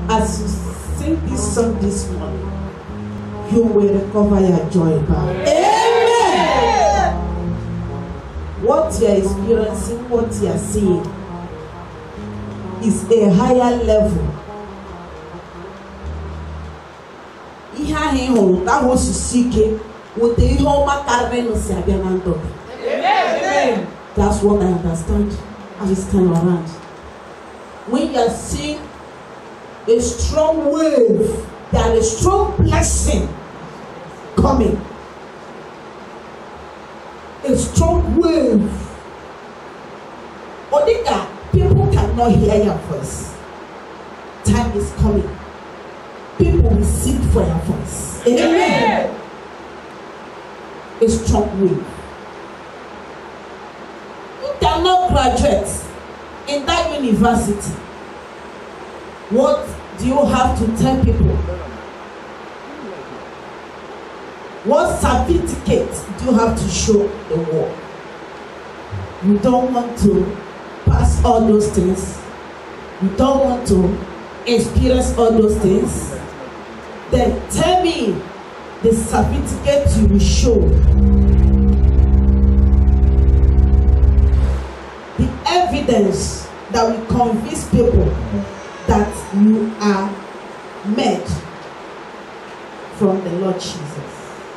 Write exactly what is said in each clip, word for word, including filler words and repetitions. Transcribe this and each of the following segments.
As you sing this song this morning, you will recover your joy back. Amen. What you are experiencing, what you are seeing, is a higher level. Amen. That's what I understand this time around. When you are seeing a strong wave, there is a strong blessing coming. A strong wave. Odika, people cannot hear your voice. Time is coming. People will seek for your voice. Amen. A strong wave. You cannot graduate in that university. What do you have to tell people? What certificate do you have to show the world? You don't want to pass all those things. You don't want to experience all those things. Then tell me the certificate you will show. The evidence that will convince people that you are made from the Lord Jesus.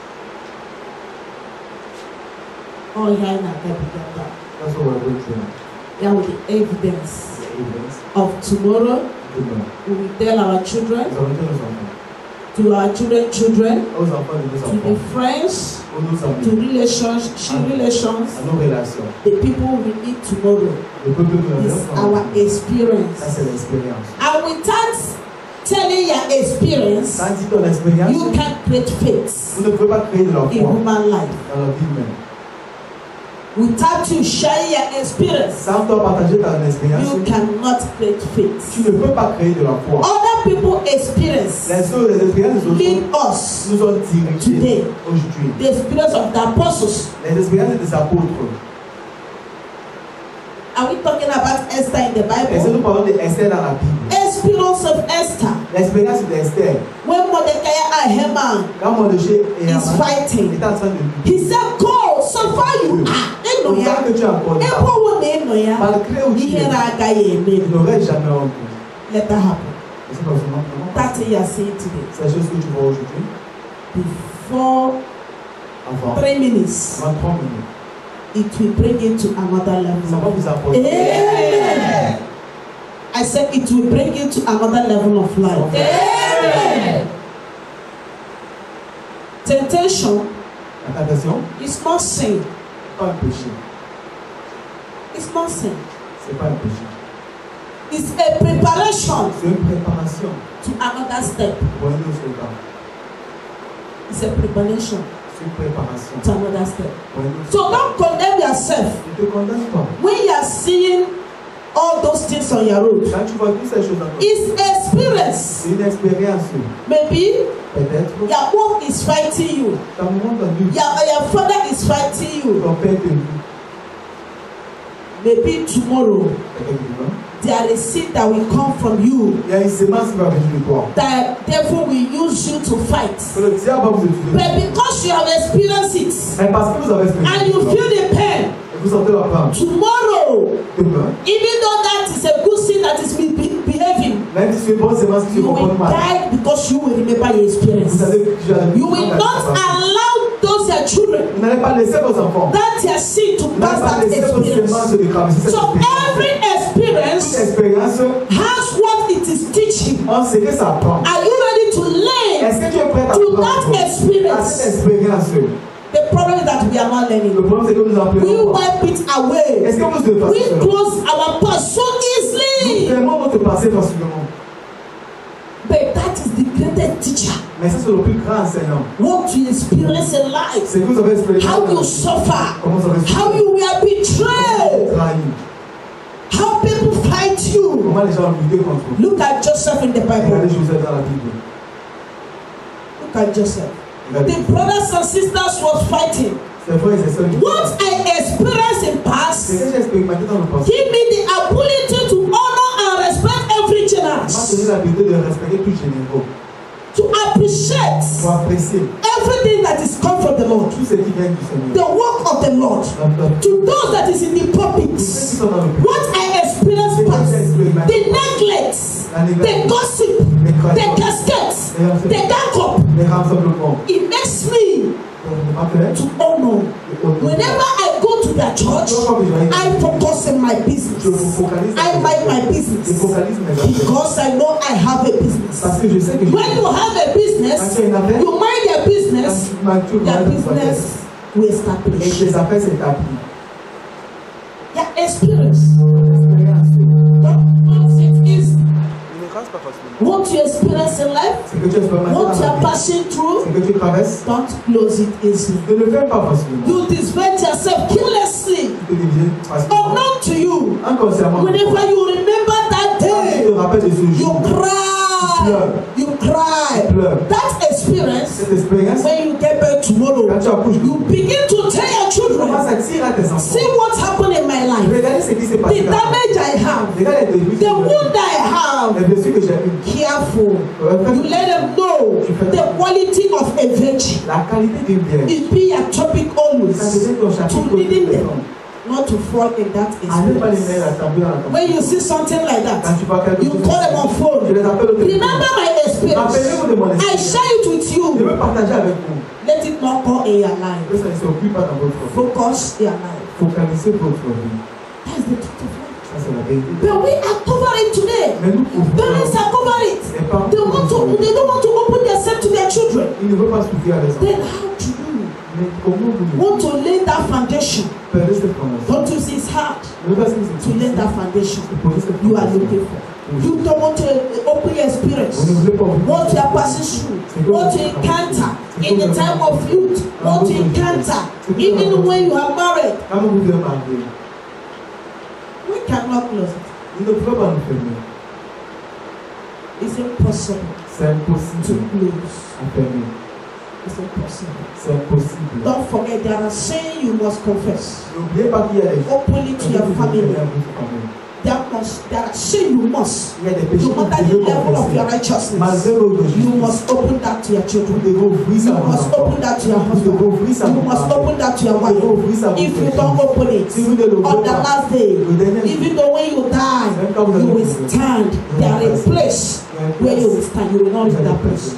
All here in Africa. That's what we're going through. There will be evidence, The evidence of tomorrow. tomorrow. We will tell our children, Nous allons dire aux enfants. to our children, children, Aux enfants de nos to the enfants. friends, Aux nos to amis. relations, relations, À nos relations. the people we meet tomorrow. Le peuple que nous Is avons. our experience. Ça, c'est l'expérience. And without telling your experience, Sans dire ton expérience, you can't create faith vous ne pouvez pas créer de la in foi human life. dans la vie humaine. Without you sharing your experience, Sans toi partager ton expérience, you cannot create faith. tu ne peux pas créer de la foi. Other people experience Les choses, les expériences des lead autres us. nous ont dirigés Today. aujourd'hui. The experience of the apostles. Les expériences des apôtres. Are we talking about Esther in the Est-ce que Bible? nous parlons d'Esther dans la Bible? Experience of Esther. L'expérience d'Esther. When Mordecai and Haman Quand Mordecai et is Haman fighting, étaient en train de he said, "Go, so far you are." Autant que tu as encore là, malgré où tu es, tu n'aurais jamais honte. Let that happen. Et c'est pas seulement comment That's what you are saying today. c'est la chose que tu vois aujourd'hui. Before Avant, three minutes, avant trois minutes, it will bring you to another ça level. va vous apporter. Amen. I said it will bring you to another level of life. Amen. Temptation La tentation, is not sin. c'est pas un péché. It's not sin. C'est pas un péché. It's a preparation C'est une préparation to another step. pour un autre état. It's a preparation C'est une préparation to another step. pour un autre So don't condemn yourself Ne te condamne pas. when you are seeing all those things on your road. Quand tu vois toutes ces choses dans ton It's experience. c'est une expérience. Maybe Peut-être your mom is fighting you. ta maman t'a dit, Your, your father is fighting you. ton père te dit, Maybe tomorrow effectivement, there is seed that will come from you. il y a une semence qui va venir de toi. The devil will use you to fight. Que le diable va vous utiliser. But because you have experienced it Mais parce que vous avez and expérimenté you cela, feel the pain, et vous sentez la peur, tomorrow, demain, even though that is a good seed that is be- be- behaving, même si c'est une bonne semence qui se you will comporte mal, die because you will remember your vous experience. savez que tu as You will not allow those your children Vous n'allez pas laisser vos enfants. that your seed to Vous pass n'allez pas that laisser vos experience. semences de traverser cette So expérience. every experience Toute expérience has what it is teaching. en ce que ça apprend. Are you ready to learn Est-ce que tu es prêt à to apprendre that à experience? cette expérience? The problem is that we are not Le learning. problème c'est que nous We apprenons pas. wipe it away. Est-ce que vous devez We passer cela? close our past so Nous easily. fermons notre passé facilement. But that is the greatest teacher. Mais ça c'est le plus grand enseignant. What you experience in life, C'est que vous avez expérimenté. how you suffer, Comment vous avez how you were betrayed, trahi. how people fight you. Comment les gens luttaient contre vous. Look at Joseph in the Regardez Bible. Joseph dans la Bible. Look at Joseph. Regardez. The brothers and sisters was fighting. C'est vrai, c'est ça. What I experienced in C'est past, que j'ai expérimenté dans le passé. give me the ability to honor and respect every Moi, generation. c'est l'habitude de respecter tout généraux. To appreciate Pour apprécier everything that is come from the Lord. tout ce qui vient du Seigneur. The work of the Lord. To those that is in the pulpits. What I experienced past. The neglect. The gossip. The caskets. The gang up. Les rassemblements. It makes me to honor. Whenever I go to the church, I focus on my business. I mind my business because I know I have a business. When you have a business, you mind your business, your business will establish. Your experience. What you experience in life, what you are passing through, don't close it easily. You disvert yourself carelessly. Unknown to you, whenever you remember that day, you cry, you cry. That experience, when you get back tomorrow, you begin to tell your children, see what happened in my life, the damage I have, the wound I have. Careful. You let them know the quality of a virgin. It be a topic always to leading them not to fall in that experience. When you see something like that, you call them on phone. Remember my experience. I share it with you. Let it not go in your life. Focus your life. That's the truth of life. But we are covering today. Parents are covering it. They want to. They don't want to open themselves to their children. Then how do you want to lay that foundation? Don't you see it's hard to lay that foundation you are looking for? You don't want to open your experience. What you are passing through, what you encounter in the time of youth, what you encounter even when you are married. We cannot close it. It's impossible. C'est impossible to close. It's impossible. Don't forget, there are saying you must confess. Openly to your family. There must, there are saying you must. No matter the level of your righteousness, you must open that to your children. You must open that to your husband. You must open that to your wife. If you don't open it, on the last day, even though when you die, you will stand. There is a place where you will stand. You will not leave that place.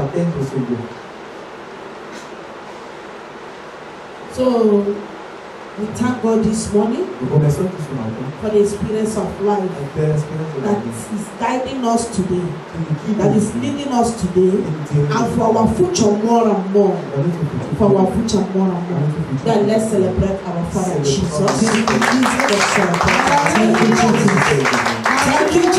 So, we thank God this morning for the experience of life that is guiding us today, that is leading us today, and for our future more and more. For our future more and more. Then let's celebrate our Father Jesus. Thank you, Jesus. Thank you, Jesus. Thank you,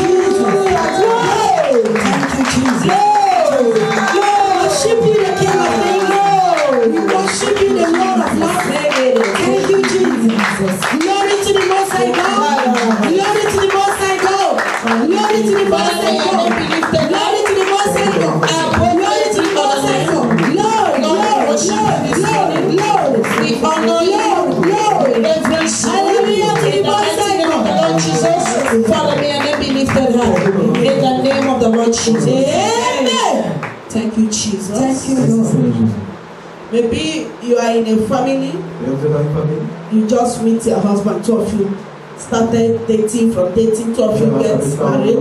Jesus. Worship you, the King of Kings. We worship you, the Lord of Lords. Thank you, Jesus. Glory to the Most High God. Glory to the Most High God. Glory to the Most High God. Glory to the Most High God. Glory to the Most High God. Lord, Lord, Lord, Lord, Lord. We honor you, Lord. Reverence. Hallelujah to the Most High God. Lord Jesus, Father, may your name be lifted high. In the name of the Lord Jesus. Amen. Thank you, Jesus. Thank you, Lord. Maybe you are in a family, you just meet your husband, two of you started dating, from dating, two of you get married.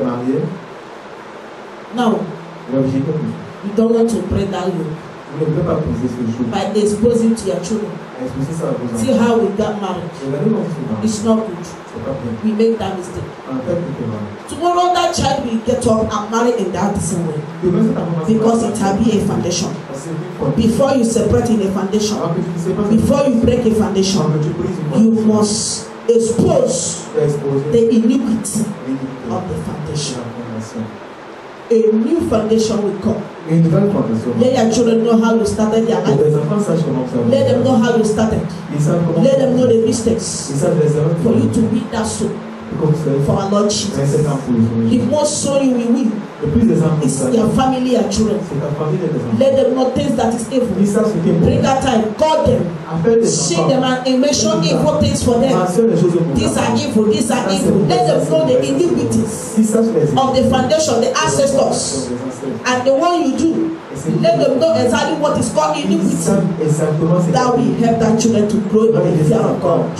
Now, you don't want to pray that yoke by exposing to your children. See how we got married. It's not good. We make that mistake. Tomorrow that child will get up and marry in that same way. Because it will be a foundation. Before you separate in a foundation, before you break a foundation, you must expose the iniquity of the foundation. A new foundation will come. Let your children know how you started their life. Let them know how you started. Let them know the mistakes for you to be that soul. for our Lord Jesus. The more so you will win. It's your family and children. Let them not taste that is evil. Bring that time, call them, see them and mention evil things for them. These are evil, these are evil. Let them know the iniquities of the foundation, the ancestors, and the one you do. Let them know exactly what is called iniquity. That will help that children to grow in the fear of God.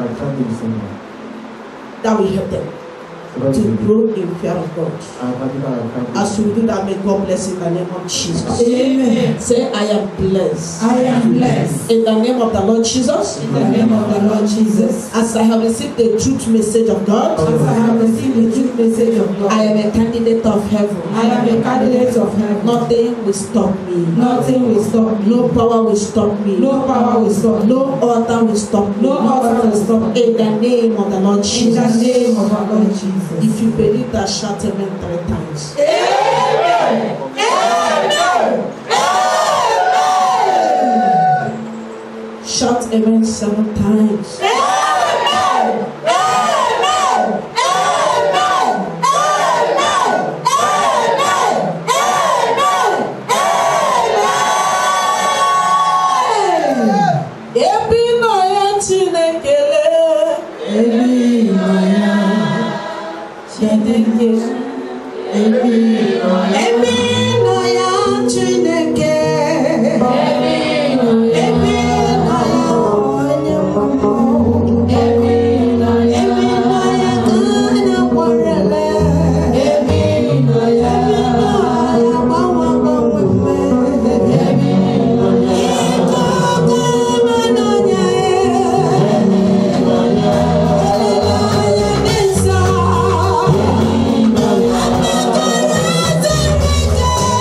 That will help them to grow in fear of God. As we do that, may God bless in the name of Jesus. Amen. Say, I am blessed. I am blessed. In the name of the Lord Jesus. In the name of the Lord Jesus. As I have received the truth message of God. As I have received the truth message of God. I am a candidate of heaven. I am a candidate of heaven. Nothing will stop me. Nothing will stop me. No power will stop me. No power will stop me. No altar will stop me. No altar will stop me. In the name of the Lord Jesus. In the name of our Lord Jesus. If you believe that, shout amen three times. Amen. Amen. Amen. Shout amen seven times. Amen. Amen. Amen. Amen. Amen. Amen. Ebi no ya Chinekele. Ebi no ya Chineke. Ebi no ya. Ebi no ya Chineke. Ebi no ya. Ebi no ya. Ebi no ya. Ebi no ya. Ana warele. Ebi no ya. Bawa bawa me. Ebi no ya. Iko kama no nya e. Ebi no ya. Hallelujah nisa. Ebi no ya. Chineke.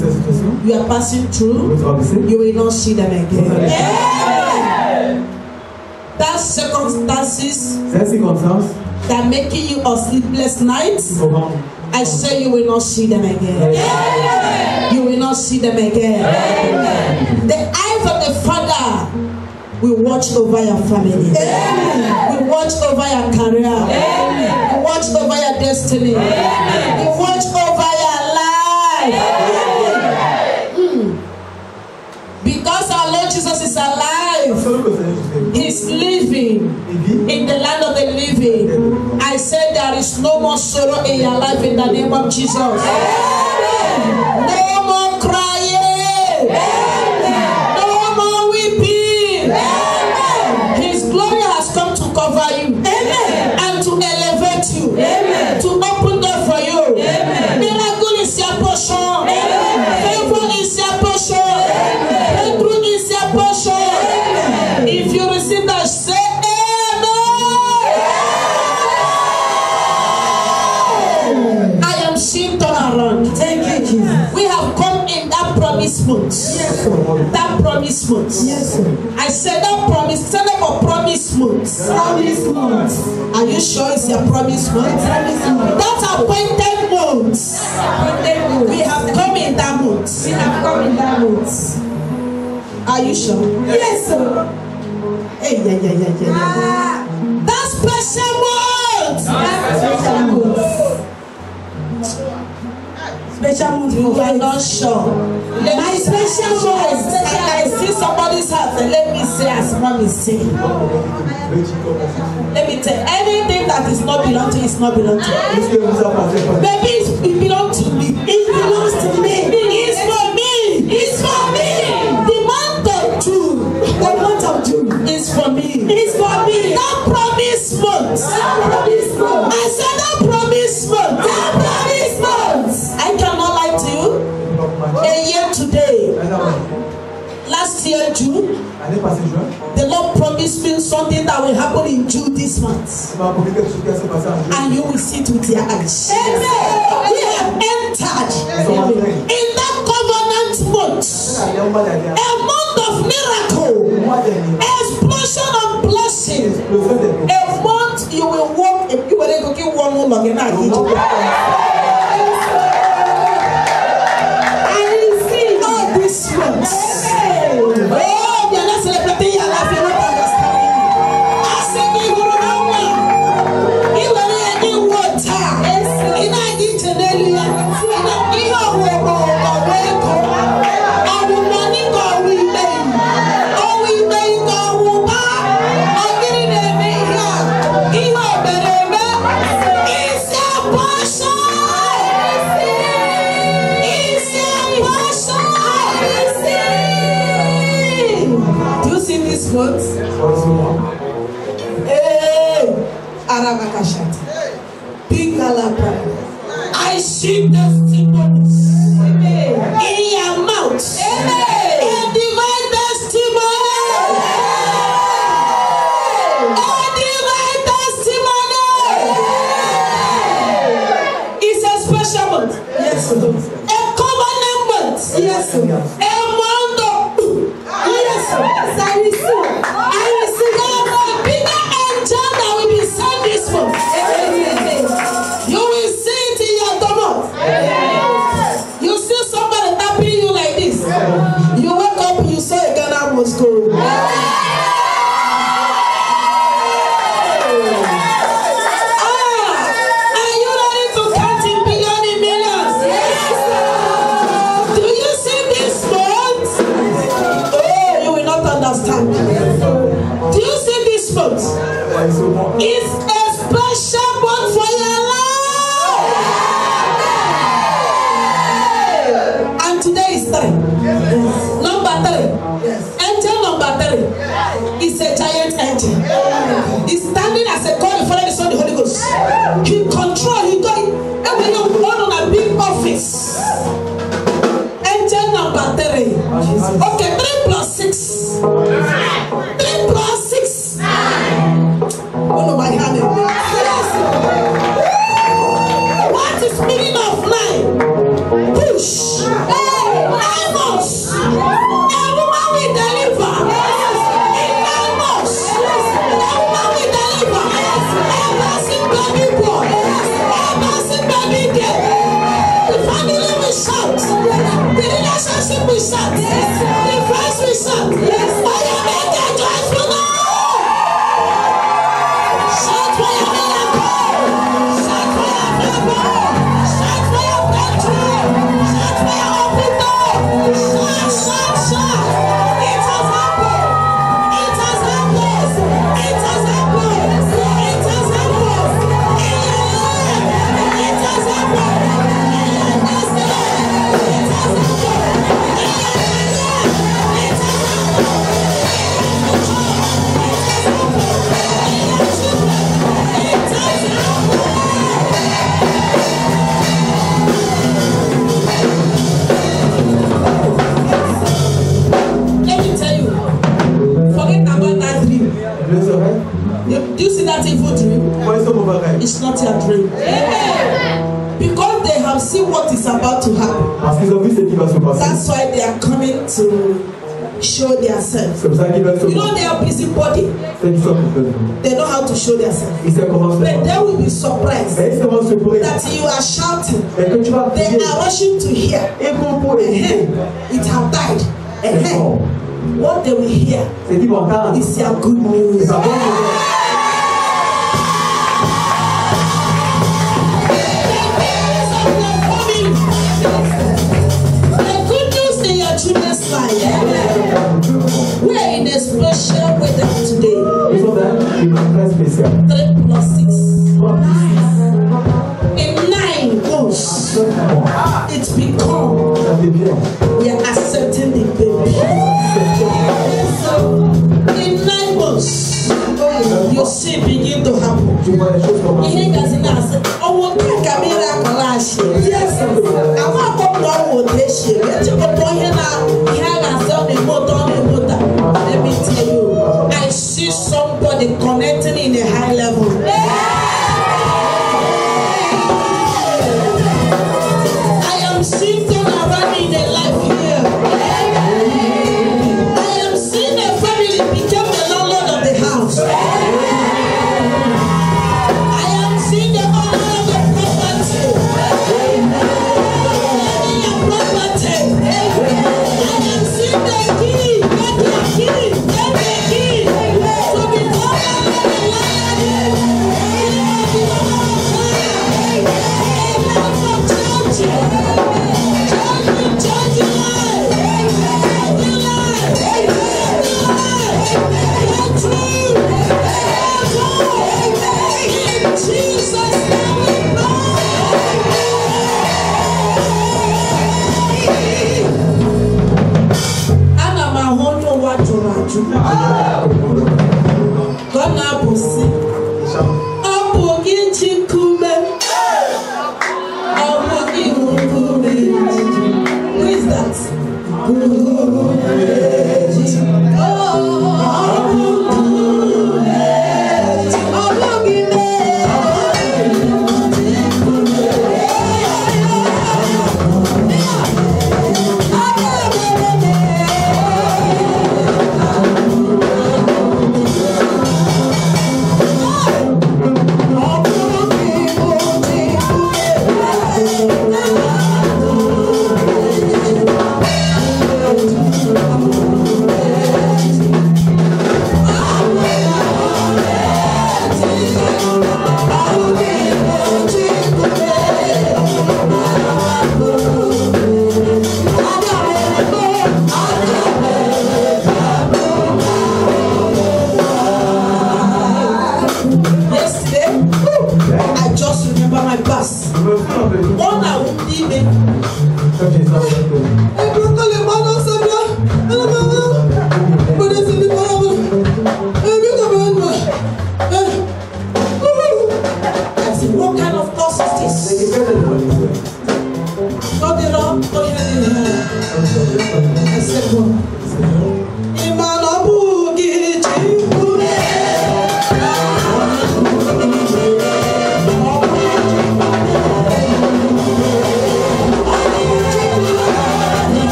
you are passing through, you will not see them again. Yeah. That circumstances that making you a sleepless night, I say you will not see them again. Yeah. You will not see them again. Yeah. The eyes of the Father will watch over your family. Yeah. Will watch over your career. Yeah. Will watch over your destiny. Yeah. Will watch over your life. Yeah. Mm. Because our Lord Jesus is alive, He's living in the land of the living. I said there is no more sorrow in your life in the name of Jesus. Amen. No more crying. Amen. No more weeping. Amen. His glory has come to cover you. Amen. And to elevate you. Amen. To open door for you. Amen. Miracle is your portion. Amen. Favor is your portion. Amen. Breakthrough is your portion. Amen. If you receive that, say thank you, Jesus. We have come in that promise month. Yes, sir. That promise month. Yes, sir. I said that promise. Stand up for promise month. Promise month. Are you sure it's your promise month? Promise month. That's appointed month. Appointed month. We have come in that month. We have come in that month. Are you sure? Yes, sir. Hey, yeah, yeah, yeah, yeah, yeah. Ah. That special month. That special month. Special month. You are not sure. Let my special month. I see somebody's heart. Let me say as mommy say. Let me tell you, anything that is not belong to you is not belong to you. Maybe it belongs to me. It belongs to me. It's for me. It's for me. The month of June. The month of June is for me. It's for me. That promise month. That promise month. I said that promise month. That promise month. I cannot lie to you. A year today, last year June, the Lord promised me something that will happen in June this month, and you will see it with your eyes. Amen. We have entered in that covenant month, a month of miracle, explosion of blessing, a month you will walk. You will go one more long and oh, we are not celebrating your life. You're not understanding. I said, you will know. You will not get water. You will not get to the area. You will not get away. I will not go with them. Oh, we may go back. I'm getting them here. You are better. It's a passion. It's a passion. This month, hey, Arabakashat, Pingalapa, I see testimonies in your mouth, a divine testimony, a divine testimony. It's a special month, yes, a covenant month, yes, a month of, yes, I receive. I receive a bigger angel that will be sent this month. You will see it in your stomach. You see somebody tapping you like this. You wake up, you say Ghana must go. Are you ready to count in billion in millions? Do you see this month? Oh, you will not understand. Do you see this month? It's a special month for your life. And today is three. Number three. Angel number three is a giant angel. He's standing as a God, the Father, the Son, the Holy Ghost. He controls, he got it. And when you run on a big office. Angel number three. Okay, three plus six. Three plus six. Oh no, my hand. Yes. What is meaning of nine? Push. Hey. shout. The first we shout. For your maker joyful noise. Shout for your miracle. Shout for your favor. Shout for your breakthrough. Shout for your open door. Shout, shout, shout. It has happened. It has happened. It has happened. It has happened. In your life. It has happened. In your destiny. It has happened. In your career. It has happened. In your job. It has happened. In your children. It has happened. Let me tell you, forget about that dream. You- Do you see that evil dream? It's not your dream. Because they have seen what is about to happen. Parce qu'ils ont vu ce qui va se passer. That's why they are coming to show themselves. C'est pour ça qu'ils veulent se You know they are busybody. C'est qu'ils sont complètement. They know how to show themselves. Ils savent comment se But faire. they will be surprised Mais ils vont se pourrir. that you are shouting. Et que tu vas They prier. are rushing to hear. Et pour pour Eh, écouter. It have died. Eh, C'est bon. What they will hear C'est qu'ils vont entendre. is your good news. C'est pas bon pour eux. The good news in your children's life. We are in a special weather today. Ils ont un climat très spécial. Three plus six. In nine months, it's become. Ça devient. We are accepting the baby. In nine months, you see begin to happen. Tu vois les choses commencer. Ihe gazi na asị, ọwụ nke ka miracle asị. Yes, àwọn akọkọ ọwụ dị eshie. Echekọta ihe na ihe a ga-asị ọ na-eme ụtọ ọ na-eme ụta. Let me tell you, I see somebody connecting in a high level. I am seeing turn around in a life here. I am seeing a family become the landlord of the house. I am seeing the owner of the property. In your property. I am seeing the key. Get the key. Get the key. To become a landlord. Who is that?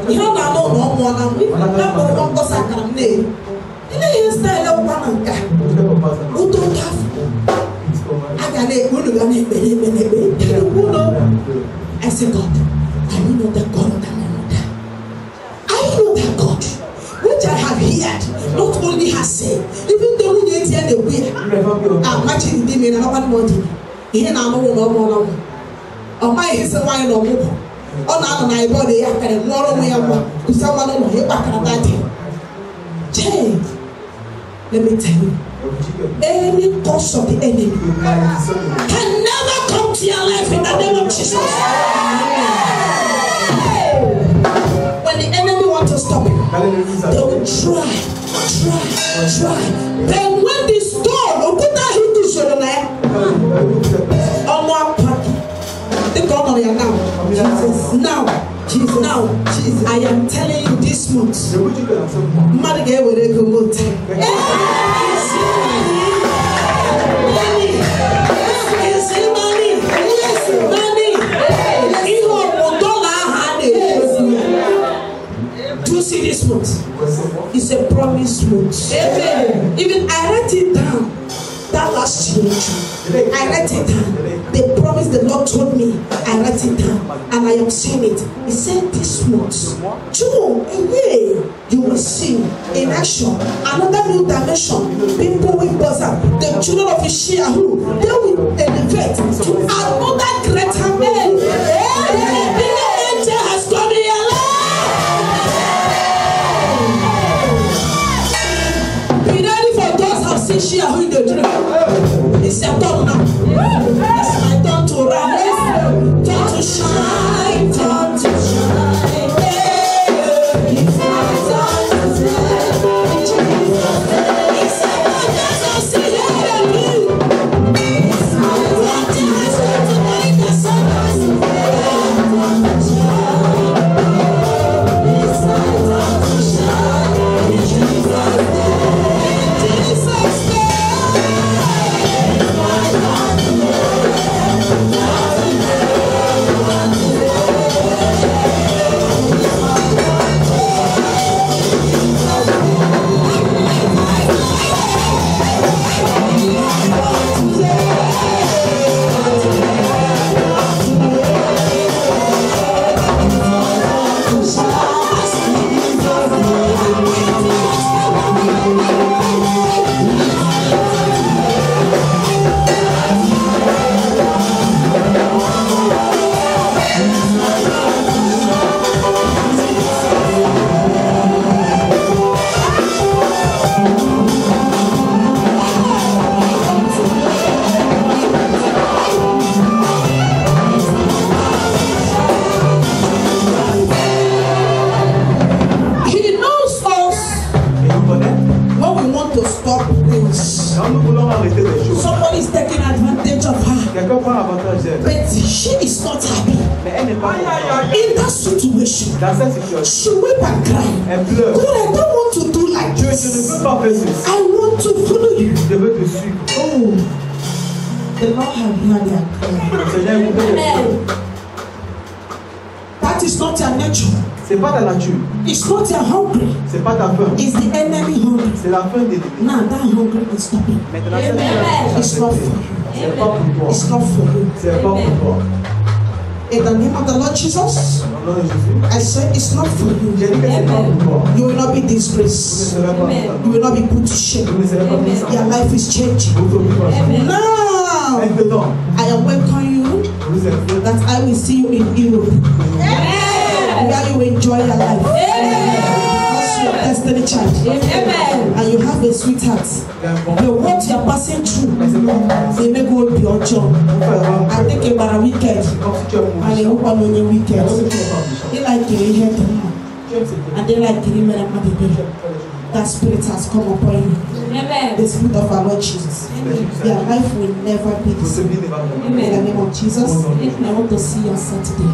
You know, I know no more than we have one boss I can name. You know, you style of one guy who don't have. I can name one of them. I said, God, I know that God that I know that. I know that God, which I have heard, not only has said, even though we didn't hear the way, I'm matching the demon and one more thing. Here now, no more. Oh, my is a wine or more. Oh, now my body, I can more way to someone on your back at that day. Change. Let me tell you, any cause of the enemy can never come to your life in the name of Jesus. When the enemy wants to stop you, they will try, try, try. Then when the storm, Okuta hit the shoulder, oh, no, the God of your now, Jesus, now. Jesus, now, Jesus, I am telling you this month, money get where they go month. Is it money? Yes, money. Do you see this month? It's a promise month. Even I write it down. That last year, I write it down. The promise the Lord told me, I write it down, and I am saying it. He said this month, June, a year, you will see in action another new dimension. People will buzz up. The children of Ishia who they will elevate to another greater man. The angel has come in your life. Be ready for those who have seen Shia who in the dream. It's your turn now. It's my turn to rise, turn to shine, turn to shine. It's my turn to shine. It's my turn to see you. It's my turn to rise to make the sun rise. It's my turn to shine. In Jesus' name. In Jesus' name. Somebody's taking advantage of her. But she is not happy. In that situation, she wept and cried. God, I don't want to do like this. I want to follow you. Oh, the Lord has heard their cry. That is not your nature. C'est pas ta nature. It's not your hungry. C'est pas ta faim. It's the enemy hungry. C'est la faim de l'ennemi. Now that hungry is stopping. Maintenant cette faim, it's not for you. C'est pas pour toi. It's not for you. C'est pas pour toi. In the name of the Lord Jesus, I said it's not for you. You will not be disgraced. You will not be put to shame. Your life is changing. Now, I am welcoming you that I will see you in Europe. Where you enjoy your life. Because you're a destiny child. And you have a sweetheart. The what you're passing through, they may go beyond job. I think about a weekend. And they hope on your weekend. They like to hear them. And they like to remember the baby. That spirit has come upon you. Amen. The spirit of our Lord Jesus. Your life will never be the same. In the name of Jesus, I want to see you on Saturday.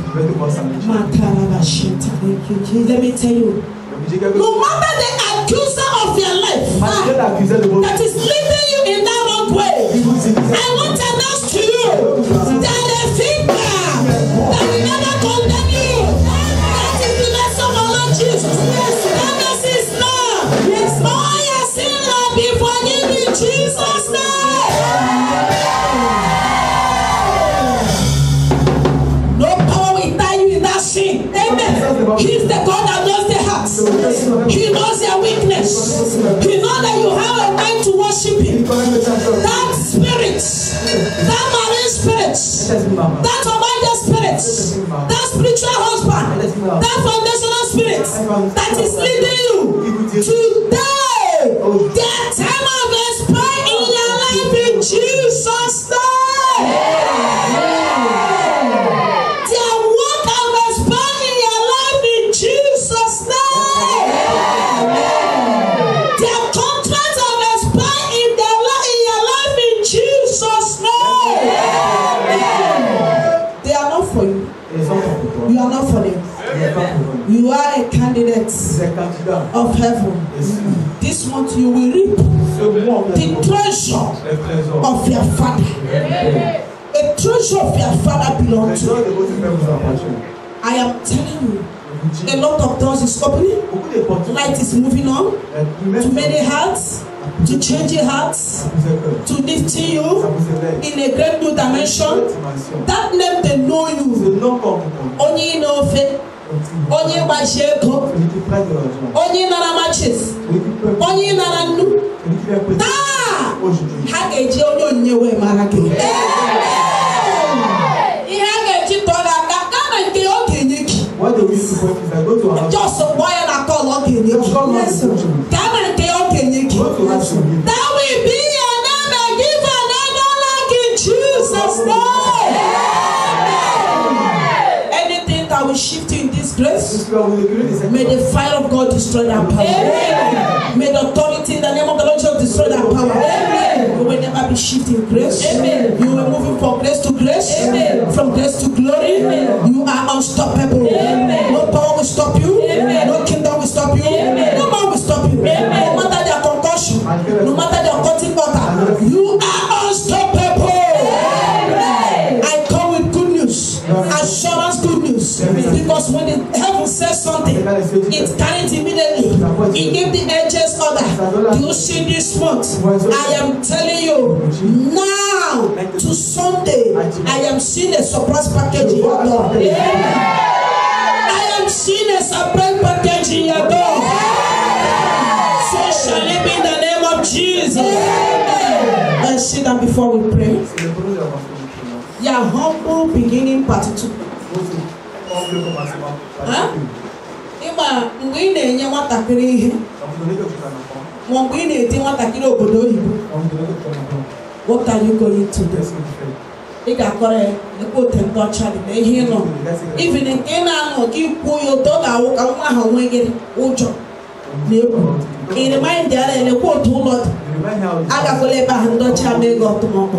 Let me tell you, no matter the accuser of your life that is leading you in that wrong way, I want to announce to you that the finger that will never condemn you, that is the message of our Lord that marine spirit, that Omega spirit, that spiritual husband, that foundational spirit that is leading you today, their time of expire in your life in Jesus' name. Their work of expire in your life in Jesus' name. Their contract of expire in their life in your life in Jesus' name. They are not for you. You are not for them. You are a candidate of heaven. This month you will reap the treasure of your father. A treasure of your father belongs to you. I am telling you, a lot of doors is opening. Light is moving on to many hearts, to change hearts, to lift you in a great new dimension. That name they know you. Only know faith. Only Basheko. Only Nana matches. Only Nana nu. Ah! Hageji only nyewe marake. What do we support is I go to our just a boy and I call on you. Yes, sir. That will be your name and give another like in Jesus' name. Anything that will shift you in this place, may the fire of God destroy that power. Amen. May the authority in the name of the Lord Jesus destroy that power. Amen. You will never be shifting grace. Amen. You will moving from grace to grace. Amen. From grace to glory. Amen. You are unstoppable. Amen. No power will stop you. Amen. No kingdom will stop you. Amen. No man will stop you. Amen. No matter their concussion, no matter their cutting water, you are unstoppable. Amen. I come with good news, assurance good news, because when the heaven says something, it carries immediately. It gave the angels order. Do you see this month? I am telling you now to Sunday, I am seeing a surprise package in your door. I am seeing a surprise package in your door. So shall it be in the name of Jesus. Let's sit down before we pray. Your humble beginning part two. Huh? Ima mgbe na-enye nwatakịrị ihe ma mgbe ị na-eti nwatakịrị obodo oyibo, what are you going to do? Ị ga-akọrọ ya ekwe ote ndị ọcha dị na ihe nọ even nke ị na-anọ gị kwuo ya otu ọ ga-awụ ka nwa ahụ nwegịrị ụjọ na egwu ịrịmanyị dị ara elekwe otu ụlọ dị agakwala ebe ahụ ndị ọcha mee gị ọtụmọkpọ.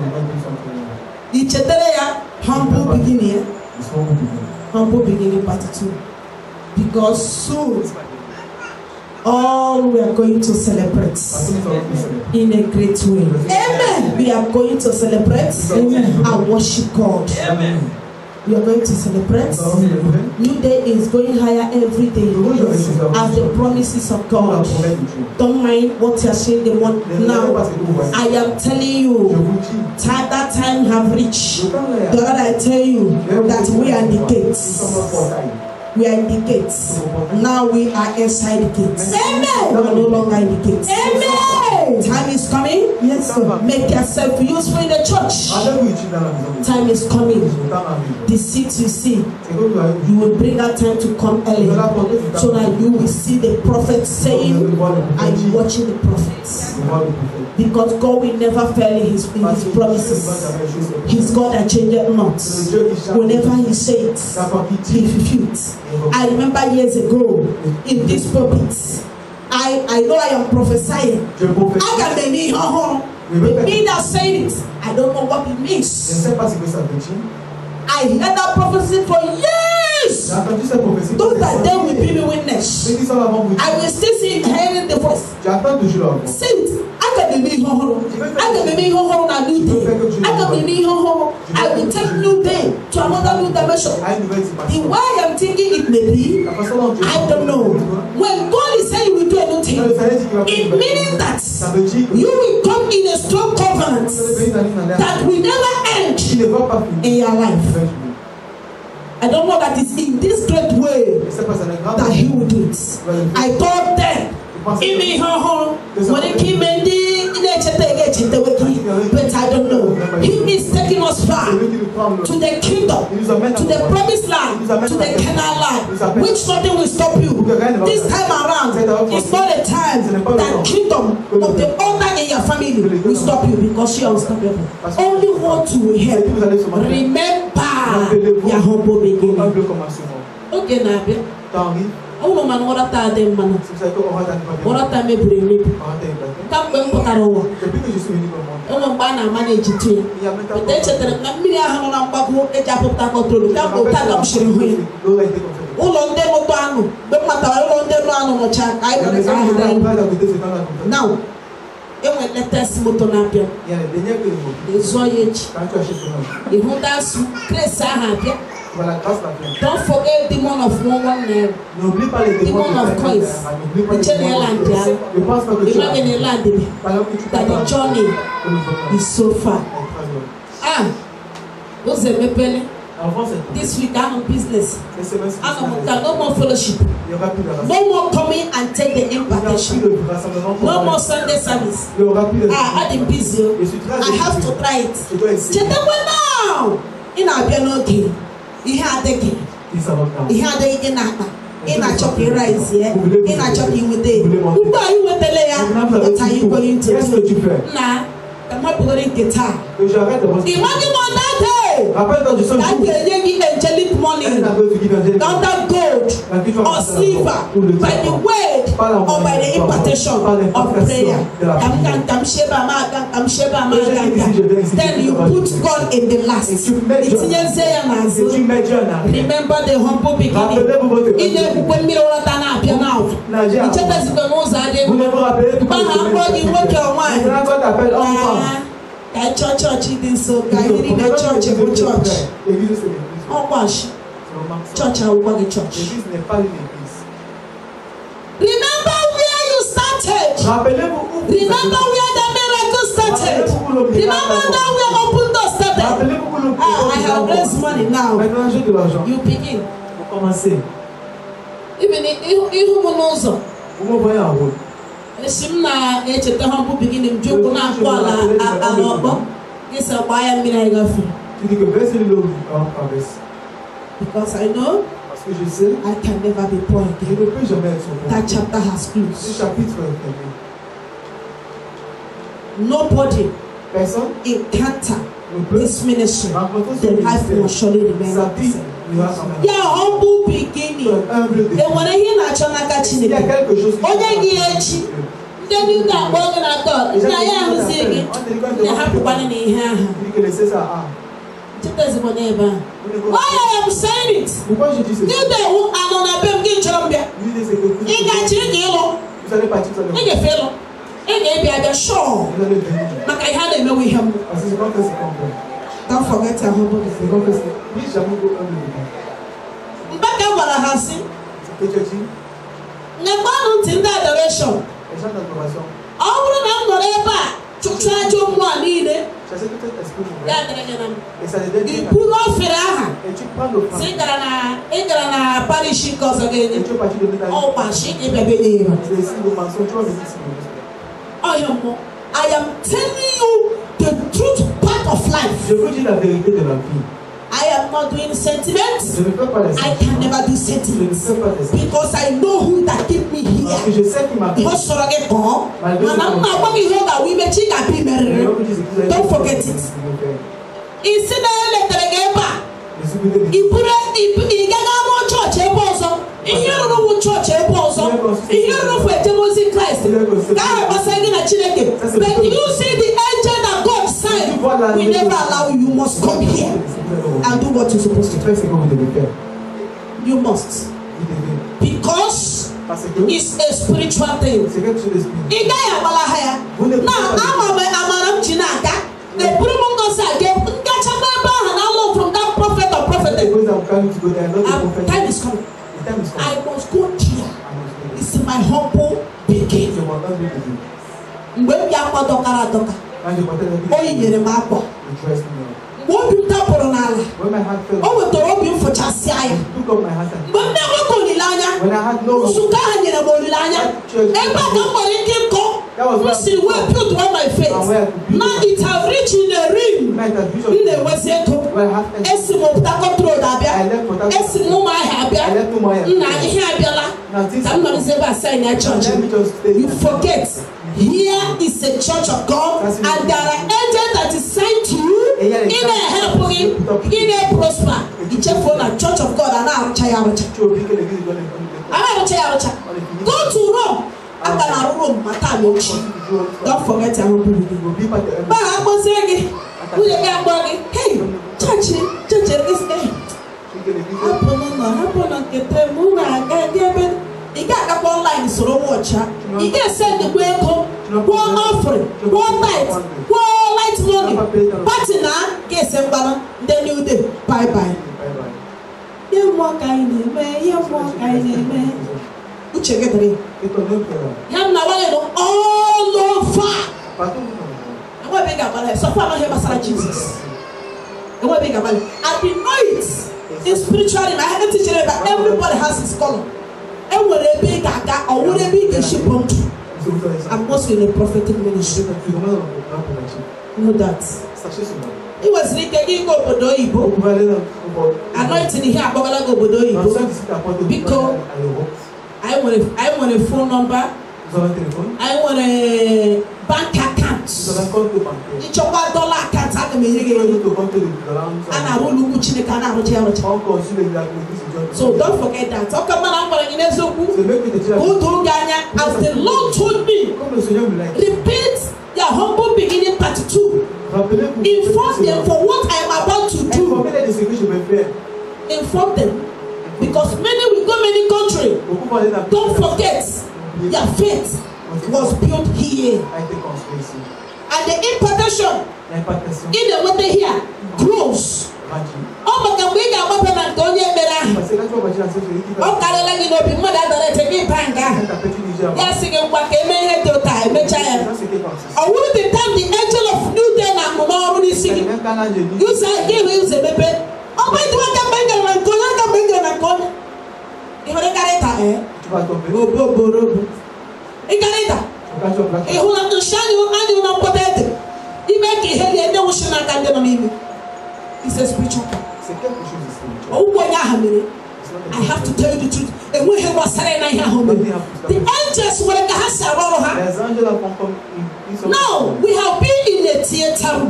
I chetara ya humble beginning ya humble beginning part two. Because soon, all we are going to celebrate in a great way. Amen. We are going to celebrate Amen. And worship God. Amen. We are going to celebrate. New day is going higher every day as the promises of God. Don't mind what you are saying the one now. I am telling you, time, that time have reached. The Lord, I tell you that we are the gates. We are in the gates. Now we are inside the gates. Amen. We are no longer in the gates. Amen. Time is coming. Yes, sir. Make yourself useful in the church. Time is coming. The seats you see, you will bring that time to come early, so that you will see the prophet saying, and you watching the prophets. Because God will never fail in his, in his promises. He's God that changeth not. Whenever he says, he fulfills. I remember years ago in this pulpit, I, I know I am prophesying. I can be the me that said it, I don't know what it means. I heard that prophecy for years. Those that they will be the witness. I will still see hearing the voice. Say it. I can be home. I can be home on a new day. I can be home. I will take new day to another new dimension. The way I am thinking it may be, I don't know. When God is saying we do anything, it means that you will come in a strong covenant that will never end in your life. I don't know that it's in this great way that he will do it. I thought then, in me home, when it came in the but I don't know. He is taking us far to the kingdom, to the promised land, to the Canaan land, which nothing will stop you. This time around, it's not a time that kingdom of the order in your family will stop you because you are unstoppable. Only what to help. Remember your humble beginning. Okay, Nabi. Uno man ora ta dem man. Ora ta me bremi. Kam ben potaro. Uno bana manage tu. Te chetere na mi ha no na mbago e ja popta control. Kam o ta kam shiri hu. Ulo nde mo to anu. Be mata ulo nde no anu no cha kai no ka ha. Now, e mo letters moto na bia. E zo yechi. E honda su cresa ha bia. Don't forget the demon of one one naira. N'oublie pas les demon of coins. The land the land that the journey is so far. Ah, those are me this week I'm on business. I'm on no more fellowship. No more coming and take the impartation. No more Sunday service. Ah, I'm busy. I have to try it. Chetakwa now. In our piano game. He had the game. He had the in in a choppy rice here. In a choppy with the who are you with the layer? What are you going to do? Nah, I'm not playing guitar. Imagine on that day. That day you give angelic money. Not that gold or silver by the word or by the impartation of prayer. Then you put God in the last. Remember the humble beginning. In the when we are done now. Each of us knows that they will work your mind. That church church didn't so guy in the church every church. Oh gosh. Church I will go church. Remember where you started. Remember where the miracle started. Remember now where open door started. Ah, I have raised money now. You begin. Even if you know Simna eche te hambu beginning joke na kwala alobo isa baya mina igafi because I know I can never be poor again. That chapter has closed. Nobody encounter this ministry, the life will surely remain the same. Yeah, humble beginning. They want to hear Nachana catching it. Only then you got working at God. It's not here singing. They have to one in here. Why I am saying it? You know, I'm on a baby Columbia. You got you, you get fellow. And maybe I just show. But I had a know with him. Don't forget to humble the back up what I have seen. Never until that direction. All of them whatever to try to one either. You pull off Feraha. Singrana, Ingrana, Parish cause again. Oh, Pashik, baby. I am, I am telling you the truth part of life. I am not doing sentiments. I can never do sentiments because I know who that keep me here. Because so I get gone, and I'm not going to that we may check and be married. Don't forget it. It's in the letter again. He put it. He got our church. He also. He don't know what church. He also. He don't know where James in Christ. God was saying a children. But you see the angel that God signed. We never allow you. You must come here and do what you're supposed to do. You must. Because it's a spiritual thing. Now, I'm a Chinaka. The Brumungo said, catch a member and I from that prophet or prophet. Time is coming. I must go here. It's my humble beginning. When we are going to oh, you're a map. What you tap on Allah? Oh, the opium for Chasiah. But never go Lilanya. When I had no Sukan in a Bolilanya. Ever come for it, go. which were built on my faith. Now it has reached in a rim. In a Weseto. Esimo Takoto Dabia. Esimo Mahabia. Nani Habiala. Sometimes ever say in a church. You forget. Here is a church of God, and there are angels that is sent to you in a helping, in a prosper. It's a church of God, and I'm Chayawacha. I'm Chayawacha. Go to Rome. After Rome, Matamochi. Don't forget I'm But I was saying, who they got bugging? Hey, church, church, this day. Happen on, happen on, get them, move, I get them. You got up online, so don't watch her. You can send the way home, one offering, one night, one light money. Party now, get some banner, then you do. Bye bye. You walk kind of way, you walk kind of way. You check it in. You know, all over. I want to make a so far, I have a Jesus. I want to make a I didn't know it. In spirituality, I haven't teaching it, but everybody has his color. And will they be gaga or will they be the ship on? I'm also in a prophetic ministry. Know that. It was Ricky go Bodoibo. Anointing here about go Bodoibo. Because I want a I want a phone number. I want a bank account. It's a one dollar account. I'm and I will look at the So don't forget that. Talk about go to Ghana as the Lord told me. Repeat your humble beginning part two. Inform them for what I am about to do. Inform them. Because many will go many countries. Don't forget. Their faith was built here. And the impartation in the water here grows. Oh, my God, we got up and don't yet better. Oh, Carolina, you know, be mother that I take panga. Yes, you can walk a minute to time, a child. Or would the time the angel of New Day and Mama is singing? You say, give you the baby. Oh, my God, I'm banging and going to bang and going. You want to get it, eh? Bobo, Igarita. E who understand you and you not protected. He make it heavy and no shall not get me. It's a spiritual. Oh, boy, I have to tell you the truth. And we have a Sarah home. The angels were the house around her. No, we have been in the theater.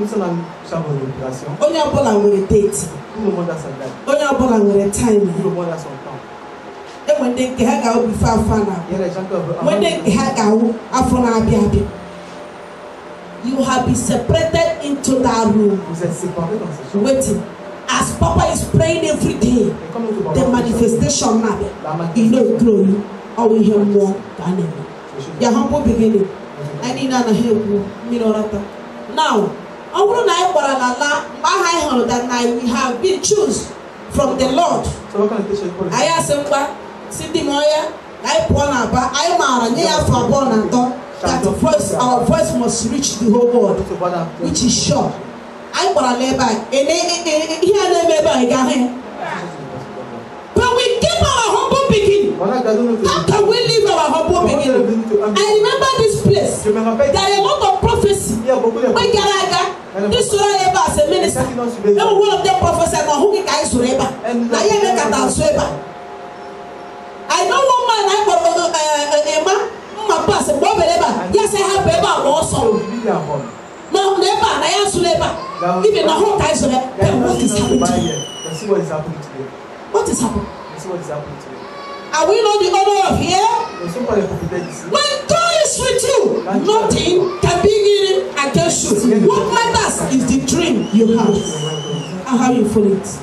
On your ball with a date. On your ball with a time. When they get out before Fana, when they get out Afona Biabi, you have been separated into that room. Waiting. As Papa is praying every day, the manifestation now, you know, glory, or we hear more than ever. Your humble beginning. I need an help, Minorata. Now, I want to know what I heard that night we have been chosen from the Lord. I asked him, Cindy Moya, I born about I man near for born and done that voice our voice must reach the whole world, which is sure. I born a labor and here never again. But we keep our humble beginning. How can we leave our humble beginning? I remember this place. There are a lot of prophecy. When Garaga, this Surah as a minister, every one of them prophesied about who guys Sureba. Now you make a dance. I know one man I got a man, my pastor, Bob Leba. Yes, I have Beba also. No, never, I asked Leba. Even the whole time, what is happening to you? What is happening today? What is happening? What is happening today? Are we not the honor of here? When God is with you, nothing can be against you. What matters is the dream you have and how you follow it.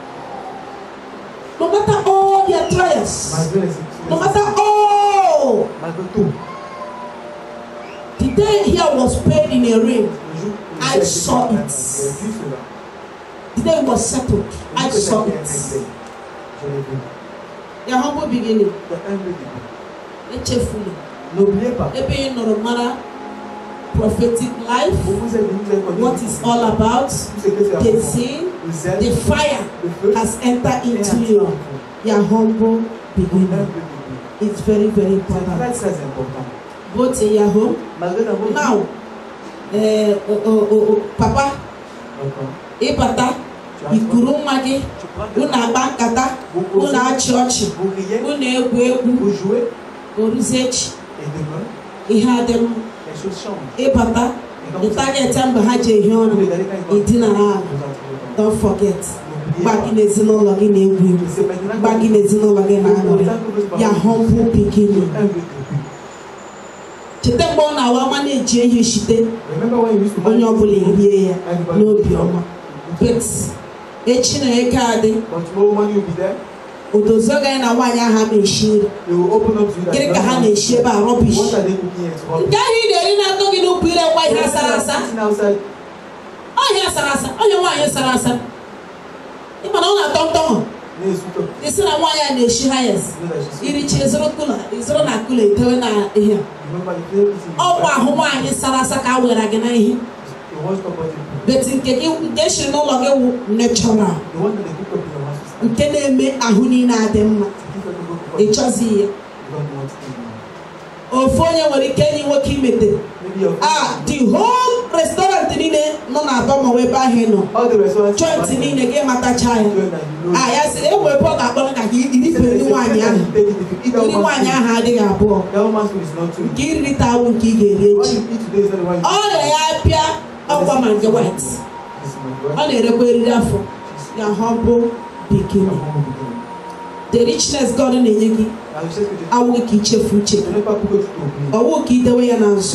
No matter all their trials, no matter all, the day here was paid in a ring, I saw it. The day it was settled, I saw it. Your humble beginning, cheerfully. Maybe normal prophetic life, what is all about, the sin, the fire has entered into you. Your humble beginning. It's very, very important. both in your home. Now, uh, uh, uh, uh, Papa, eh, Papa, ikuru magi, una bankata, una church, una egwu, oruzechi. He had them. Eh, Papa, the target time behind you, he didn't. Don't forget. Back in the zino login egwu, back in the zino login agore. Ya humble beginning. Chetembo na wa mane je ihe shite. Onye obula erie ya n'obi ọma. But echi na eke ade. But no money will be there. Odozo ga na nwanya ha ma eshi. They will open up to you. Gịnị ka ha na-eshi ebe a rubbish. What are they cooking here? Nke ahụ ị na-eri na-atọ gị n'ukwu ire nwa ihe sara asa. Onye sara asa, onye nwanyị sara asa. Ị ma na ọ na-atọ ntọ. Isi na nwanyị a na-eshi hayes. Iri chi ezoro kula, ezoro na kula etewe na ihe. Ọ bụ ahụ nwanyị sara asa ka a were gị na ihe. Beti nke gị nke shi n'ụlọ gị wụ natural. Nke na-eme ahụ niile adị mma. Ị chọzi ya. Ofu onye nwere ike enyi nwoke imete. Ah, the whole restaurant niile nọ na aba ma ebe ahụ nọ. Joint niile gị matacha ya. Ah, ya sị enwe ebe ọ ga-akpọrọ ka gị irife ndị nwaanyị ahụ. Ndị nwaanyị ahụ adịghị abụọ. Nke irita awụ nke ị ga-eri echi. Ọ na ya pịa ọkwa ma nke white. Ọ na-erekwa eriri afọ. Ya humble beginning. The richness God na-enye gị awụghị ka ichefu uche ọwụ ka idewe ya na nso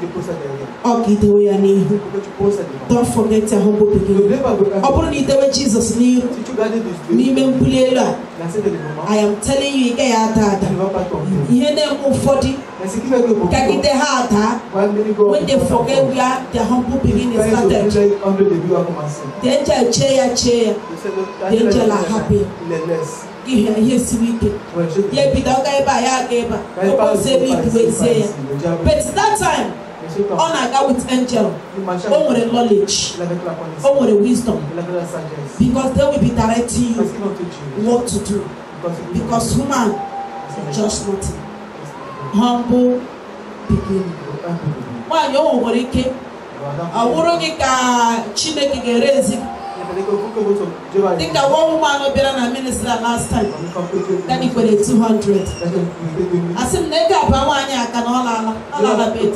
ọ ka idewe ya n'ihu. Don't forget your humble beginning. Ọ bụrụ na idewe Jizọs n'ihu n'ime mbuli elu a, I am telling you, ị gaghị ada ada. Ihe na-eme ụfọdụ kagide ha ada when they forget where their humble beginning started. The angel chee ya chee ya, the angel are happy. Ihe ihe siri ike. Ya bido ga ebe a ya ga ebe a. Ọ sị ebe ibu ezi ya. But that time, ọ na-aga with angel. O nwere knowledge. O nwere wisdom. Because they will be directing you what to do. Because human is just nothing. Humble beginning. Nwanyị o nwere ike ọ bụrụ gị ka Chineke ga-erezi. Think of one woman bịara na ministry last time. That he kwere two hundred. Asị m na ego aba nwaanyị aka na ọ lala. Ọ lala bed.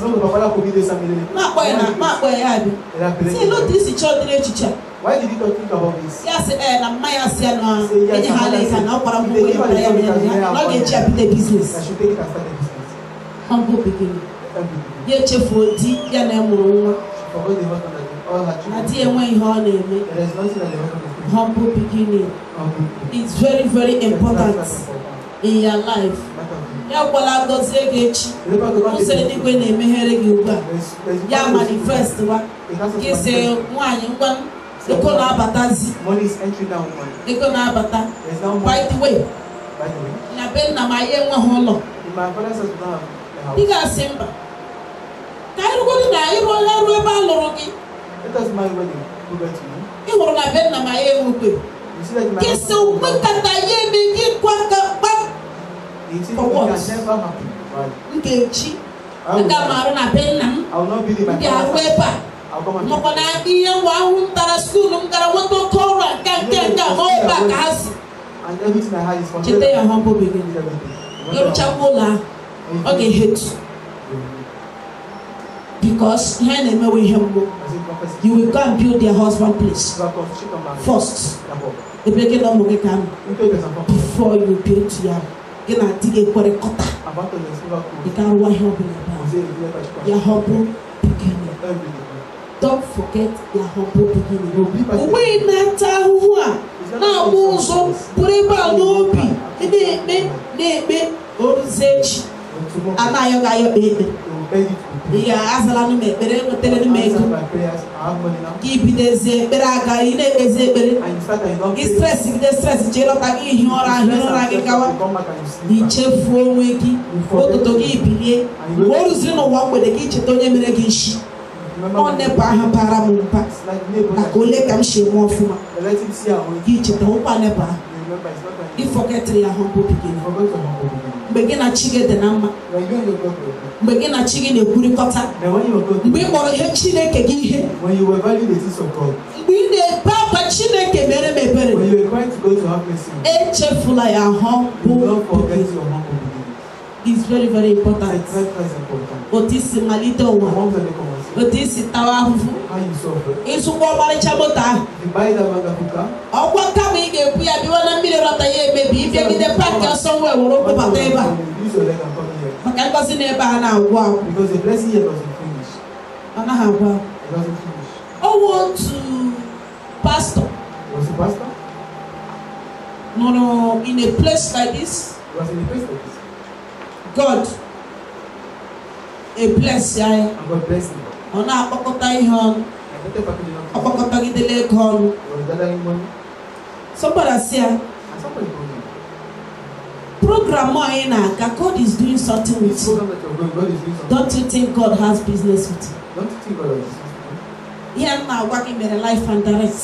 Ma akpọ ya na ma akpọ ya bi. Say look this is children echiche. Why did you not think about this? Ya sị eh na mma ya sị na enye ha na ika na ọ kwara mgbe ya kwara ya ya. Na ọ ga-eji apịte business. I should take it and start a business. Humble beginning. Ya echefuo di ya na emụrụ nwa. Forgot the husband that all her children. Na di enwe ihe ọ na-eme. There is nothing that the husband is doing. Humble beginning. It's very very important in your life. Ya gwala gozie gị echi. Ụzọ eluigwe na-emeghere gị ugbu a. Ya manifest wa. Gị sị nwaanyị ngwa ego na-abatazi. Money is entering now. Ego na-abata. By the way, na be nna m anyị enweghị ụlọ. Ị ga-asị mba. Ka anyị rugoro na anyị rụọla ruo ebe a lụrụ gị. Ị hụrụ na be nna m anyị enwekwe. Gị sị mgbe nkata ya eme gị kwa ka kpa. For what? Nkechi. Aga m arụ na be nna m. Ndị arụ ebe a. Maka na ihe nwa ahụ m tara skuulu m gara nweta oke ọrụ a nke nke nke a ebe a ka ha si. Cheta ya humble beginning. Ịrụchakwa ụlọ ahụ, ọ ga-ehetu. Because ihe na-emewe ihe mgbu. You will go and build their husband place first. Ebe gị na ụmụ gị ka nọ. Before you build ya, gị na di gị ekwerekọta. Ị ga-arụwa ihe ọ bụla ebe ahụ. Ya humble beginning. Don't forget your humble beginning. Uwe na-ata ahụhụ a na-agba ụzọ bụrụ ebe a n'obi na-ekpe na-ekpe oruzi echi anaghị ayọ ekpe. Ihe azala n'ụmụ ekpere enwetere n'ụmụ ego gị bidozie ekpere aga ị na-ekpezi ekpere gị stres gide stres jee lọta gị ihi ụra ahụ ụra gị gawa ichefuo onwe gị ụtụtụ gị bilie mgbe o rụziri n'ụwa mgbede gị cheta onye mere gị nshi. Ọ nepa ahụ para m mpa maka ole ka m si eme ọfụma gị cheta ụkwa nepa ahụ. Ị forget ya humble beginning. Begin chige de nama. Begin chige ne kuri kota. Mbe moro he Chineke gi ihe. When you were valuing the things of God. Mbe ne papa Chineke mere mebere. When you were trying to go to have mercy. Echefula ya ho. Do not forget your humble beginning. It's very very important. It's very very important. Otisi malite owa. Otisi tawa hufu. How you suffer. Isu kwa mali chamota. You buy that bag of kuka. Okwa kama ige puya biwana mbili rata ye baby. If you get the pack or somewhere, we'll open bateba. Use your leg and come here. Because the blessing here doesn't finish. And I have wow. It doesn't finish. I want to pastor. Was a pastor? No, no, in a place like this. It was in a place like this. God, a bless ya. And God bless him. Ona apokota ihon. Apokota gidele kon. Somebody say. And somebody told me. Program God is doing something with you. Don't you think God has business with you? Don't you think God has business with you? Here now working in a life and direct.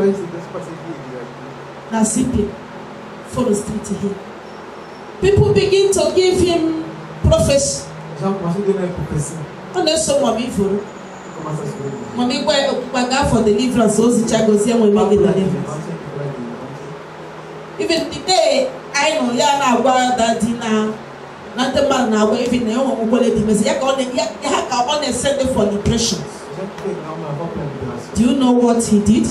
Now simply follow straight to him. People begin to give him prophecy. And there's someone before. Mommy go for deliverance, so the child goes here when we make deliverance. Even today, I know ya na gwa that dinner. Not the man now even the home will let him say ya ka on a send for depression. Do you know what he did?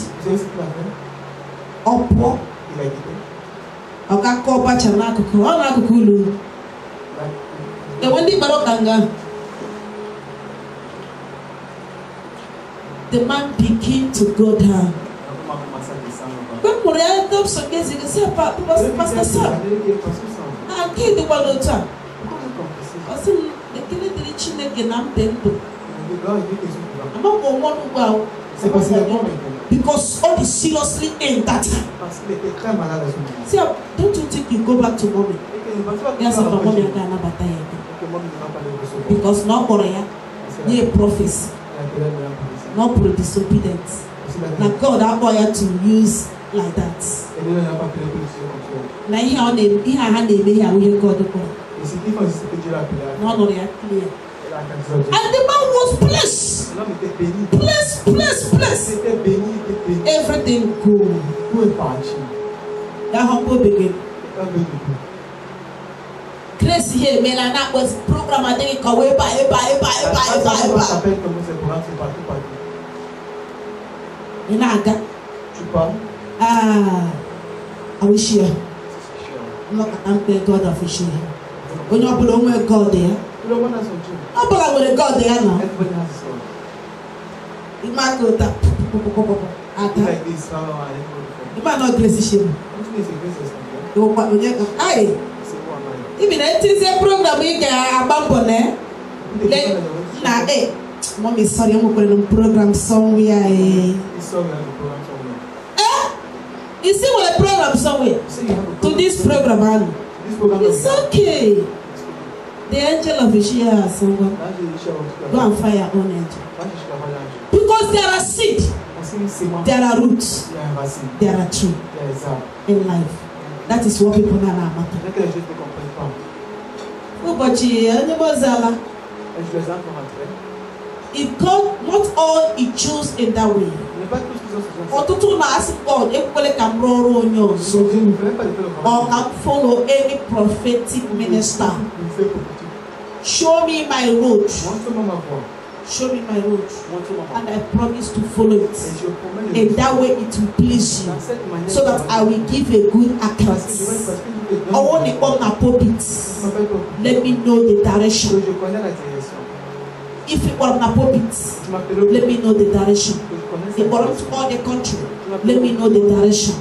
Opo. Oka ko pa chana ko ko na ko kulu. The one di barokanga. The man began to go down. When Moriah told some guys, you say, Pastor Sam, I can't do one of time. I said, the killing the chin again, I'm temple. I'm not going one wow. Because all is seriously in that time. See, don't you think you go back to mommy? Yes, I'm not mommy. Because no Korea, near prophecy, no pro disobedience. Now God acquired to use like that. Now here on the here hand they may have we God the no no they are clear. And the man was blessed. Blessed, blessed, blessed. Everything good. That humble begin. Grace here, man, and that was program I think away by by by by by. In Aga. Ah, I wish you. Look, I'm the God of wish you. When you belong with God there, I belong with God there now. You might go that. You might not grace him. You want to get aye. Even it is a program we get abandoned. Eh? Nah, eh. Mommy, sorry, I'm going to program somewhere. Eh? You see what a program somewhere? To this program, man. It's okay. The angel of Ishia has someone. Go and fire your own angel. Because there are seed, there are roots, there are tree in life. That is what people now matter. Oh, but if God, not all He chose in that way. Or to ask God, if we can roll on yours, or can follow any prophetic minister. Show me my road. Show me my road, and I promise to follow it. And that way it will please you, so that I will give a good account. I want to come na pulpit. Let me know the direction. If it were na pulpit, let me know the direction. If it were to all the country, let me know the direction.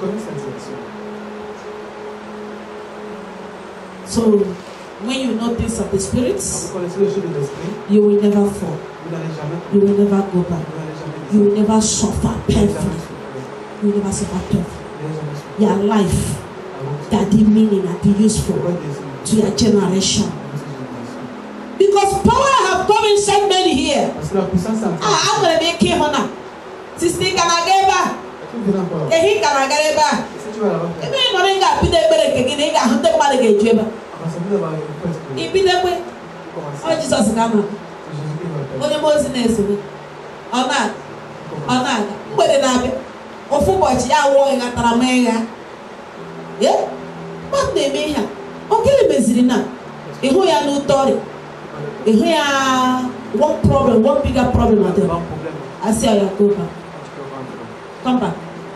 So, when you know things of the spirits, you will never fall. You will never go back. You will never suffer painfully. You will never suffer painfully. Your life, that the meaning and the useful to your generation. Because power have come in so many here. Ah, I'm going to make him honor. Sister Kanageba. Ehi Kanageba. Ebe no ringa pide bere kegine ga hunte male ge jeba. Ibidekwe. Oh Jesus gama. Onye Moses na-eso. Ona. Ona. Mgbede na-abịa. Ofu ụbọchị ya wụọ ịgatara m ya. Eh? Mmadụ na-eme ihe a. Ọ gịnị meziri na? Ịhụ ya n'ụtọrị. Ịhụ ya one problem, one bigger problem at them. I see how you go back. Come back.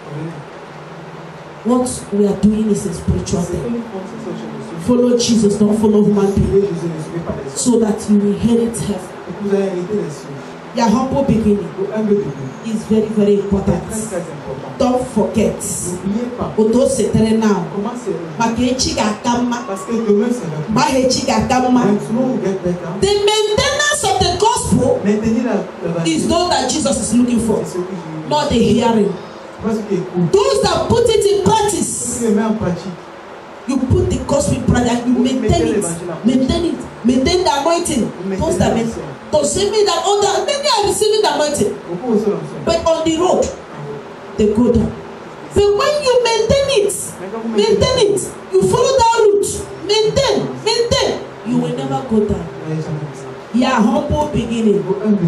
What we are doing is a spiritual thing. Follow Jesus, don't follow human beings, so that you will inherit heaven. Your humble beginning is very, very important. Don't forget. Oto setere now. Makechi gakama. Mahechi gakama. The maintenance of the gospel is those that Jesus is looking for, not the hearing. Those that put it in practice. You put the gospel in practice and you maintain it. Maintain it. Maintain the anointing. Those that maintain. To see me that other many are receiving the anointing. But on the road, they go down. But when you maintain it, maintain it, you follow that route, maintain, maintain, you will never go down. Your humble beginning.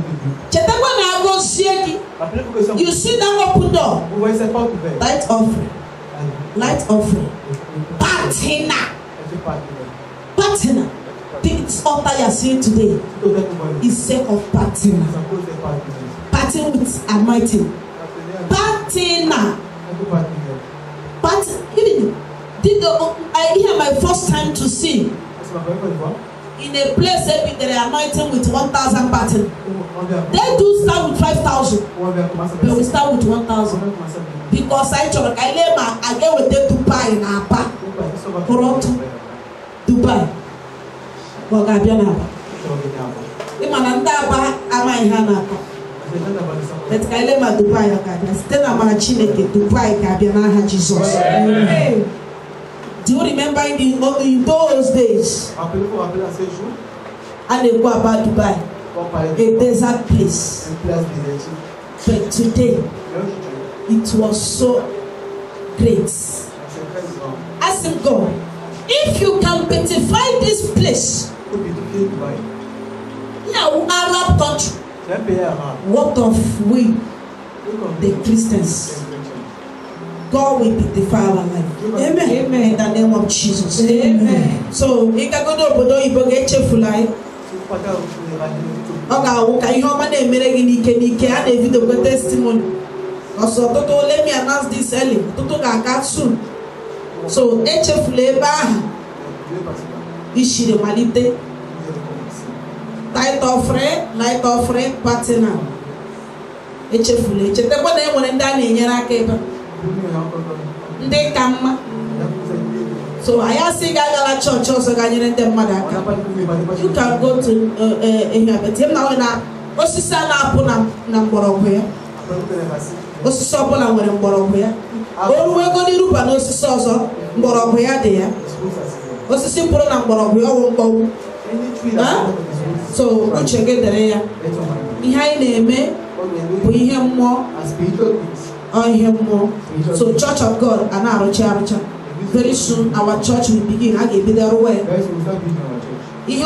You see that open door. Light offering. Light offering. Partner. Partner. This altar you are seeing today is sake of partner. Partner with anointing. Partner. Partner. Even did the, I hear my first time to sing. In a place where there are anointing with one thousand partners. They do start with five thousand. But we start with one thousand. Because I told I lay my I get with them Dubai in Apa. Toronto. Dubai. Wagabiana. Imananda Apa Amai Hanapa. But I lay my Dubai. Still a machineke Dubai Gabiana Jesus. Do you remember in, the, in those days? And they go about Dubai, a desert place. But today, it was so great. Ask him, God, if you can beautify this place, now Arab country, what of we, the Christians? God will beautify our life. Amen. Amen. In the name of Jesus. Amen. So, you can go to Obodo Ibo get chefulai. Okay, okay. You know my name. Mere gini ke ni ke ane video go testimony. Also, Toto let me announce this early. Toto ga cut soon. So, e chefulai ba. Ishi de malite. Light offering, light offering, partner. E chefulai. Chete kwa na e mo nda na enyera aka ebe. Ndị ka mma. So I ask you guys to church also ganyere ndị mmadụ aka. You can go to ehia but him na na osisi a na-apụ na na mgbọrọgwụ ya. Osisi ọbụla nwere mgbọrọgwụ ya. Oruwe ego n'iruba na osisi ọzọ mgbọrọgwụ ya dị ya. Osisi pụrụ na mgbọrọgwụ ya ọwụ mkpọgwụ. So uche gị dere ya. Ihe anyị na-eme bụ ihe mmụọ. Oh, more. So Church of God and our church. Very soon our church will begin. I give you the way. There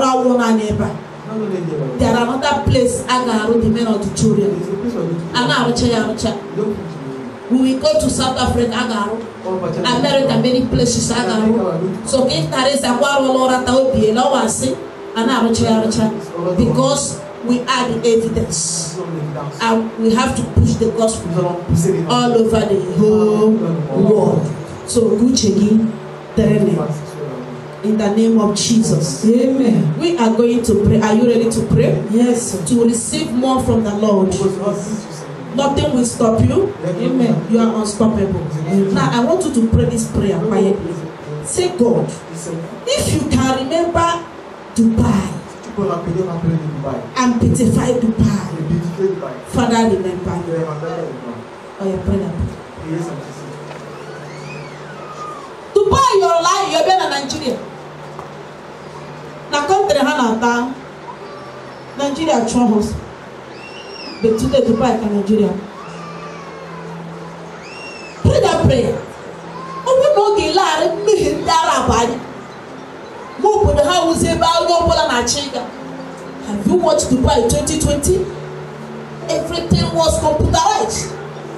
are another place Agaru, the men auditorium. And our church. We will go to South Africa, Agaru, America, many places Agaru. So if there is a war or a taupi, no one say, and our church because we are the evidence, and we have to push the gospel all over the whole world. So, Guchegi, in the name of Jesus, amen. We are going to pray. Are you ready to pray? Yes. To receive more from the Lord. Nothing will stop you. Amen. You are unstoppable. Amen. Now, I want you to pray this prayer quietly. Say, God, if you can remember Dubai. And beautify Dubai. Father, remember. Oh, you pray that. Dubai, your life, you're better than Nigeria. Now, country Hana down. Nigeria troubles. But today, Dubai can Nigeria. Pray that prayer. Oh, we know the Lord, me, Darabadi. Mo Have you watched Dubai twenty twenty? Everything was computerized.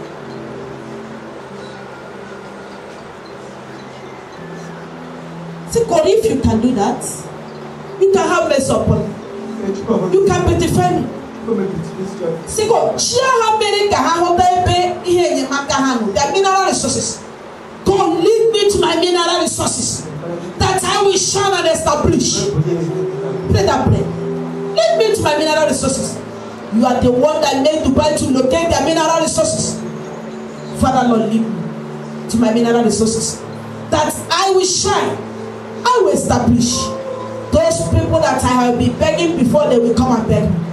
See, God, if you can do that, you can have mercy upon me. You can beautify me. See, God, share America, how they here in Makahano, the mineral resources. God, lead me to my mineral resources that I will shine and establish. Pray that prayer. Lead me to my mineral resources. You are the one that made Dubai to locate their mineral resources. Father, Lord, lead me to my mineral resources that I will shine. I will establish. Those people that I have been begging before, they will come and beg me.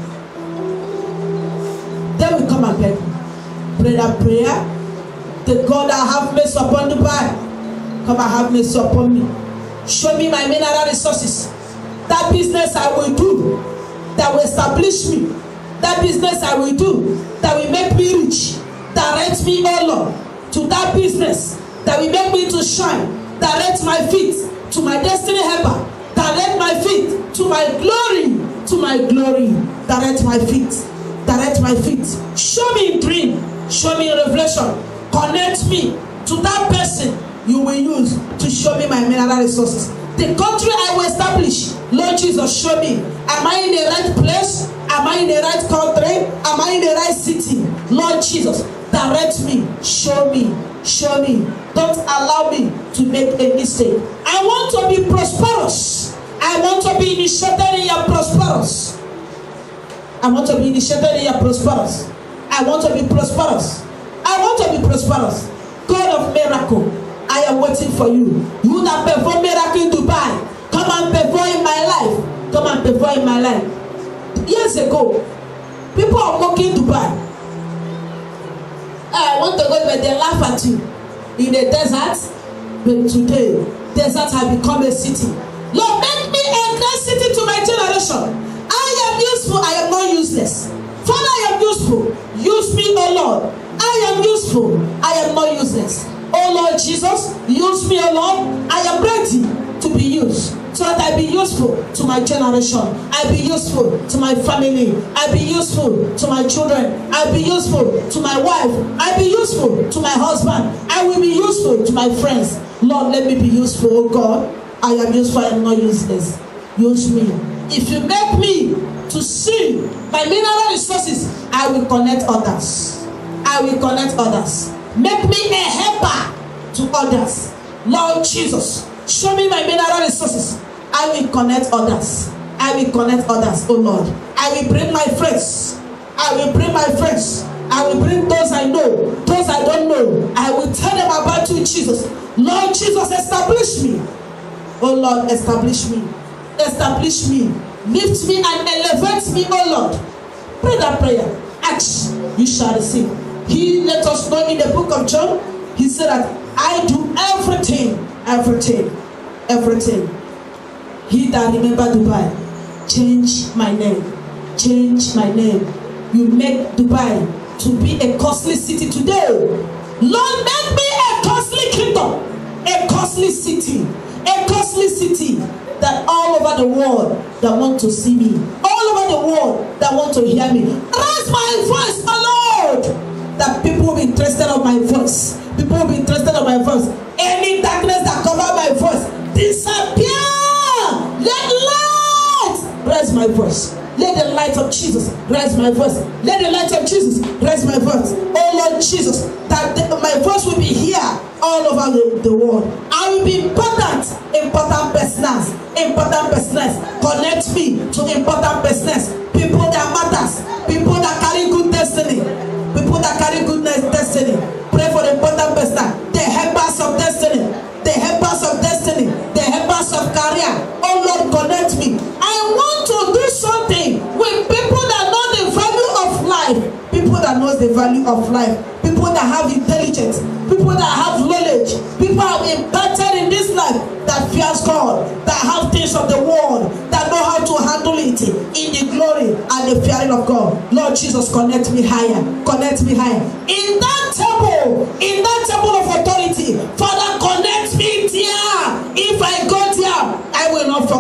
They will come and beg me. Pray that prayer. The God that have mercy upon Dubai, come and have mercy upon me. Show me my mineral resources. That business I will do, that will establish me. That business I will do, that will make me rich. Direct me, oh Lord, to that business that will make me to shine. Direct my feet to my destiny helper. Direct my feet to my glory, to my glory. Direct my feet. Direct my feet. Show me in dream. Show me in revelation. Connect me to that person you will use to show me my mineral resources. The country I will establish, Lord Jesus, show me. Am I in the right place? Am I in the right country? Am I in the right city? Lord Jesus, direct me. Show me. Show me. Don't allow me to make a mistake. I want to be prosperous. I want to be initiated in your prosperous. I want to be initiated in your prosperous. I want to be prosperous. I want to be prosperous. God of miracle, I am waiting for you. You that perform miracle in Dubai, come and perform in my life. Come and perform in my life. Years ago, people are mocking Dubai. I want to go, but they laugh at you. In the desert, but today, desert has become a city. Lord, make me a great city to my generation. I am useful, I am not useless. Father, I am useful. Use me, oh Lord. I am useful, I am not useless. Oh Lord Jesus, use me, oh Lord. I am ready to be used, so that I be useful to my generation. I be useful to my family. I be useful to my children. I be useful to my wife. I be useful to my husband. I will be useful to my friends. Lord, let me be useful, oh God. I am useful, I am not useless. Use me. If you make me to see my mineral resources, I will connect others. I will connect others. Make me a helper to others. Lord Jesus, show me my mineral resources. I will connect others. I will connect others, oh Lord. I will bring my friends. I will bring my friends. I will bring those I know, those I don't know. I will tell them about you, Jesus. Lord Jesus, establish me. Oh Lord, establish me. Establish me. Lift me and elevate me, oh Lord. Pray that prayer. Ask, you shall receive. He let us know in the book of John, he said that I do everything, everything, everything. He that remember Dubai, change my name, change my name. You make Dubai to be a costly city today. Lord, make me a costly kingdom, a costly city, a costly city that all over the world that want to see me, all over the world that want to hear me. Raise my voice, oh Lord, that people will be interested in my voice. People will be interested in my voice. Any darkness that cover my voice, disappear. Let light raise my voice. Let the light of Jesus raise my voice. Let the light of Jesus raise my voice. Oh Lord Jesus, that the, my voice will be here all over the, the world. I will be important, important business, important business. Connect me to important business. People that matters. People that carry good destiny. People that carry goodness destiny. Pray for the important business. The helpers of destiny. The helpers of destiny. The helpers of career. Oh Lord, connect me. I want to do something with people that know the value of life. People that knows the value of life. People that have intelligence. People that have knowledge. People have impacted in this life that fears God. That have things of the world. That know how to handle it in the glory and the fearing of God. Lord Jesus, connect me higher. Connect me higher. In that table, in that table of authority, Father, connect me there. If I go there, I will not forget you.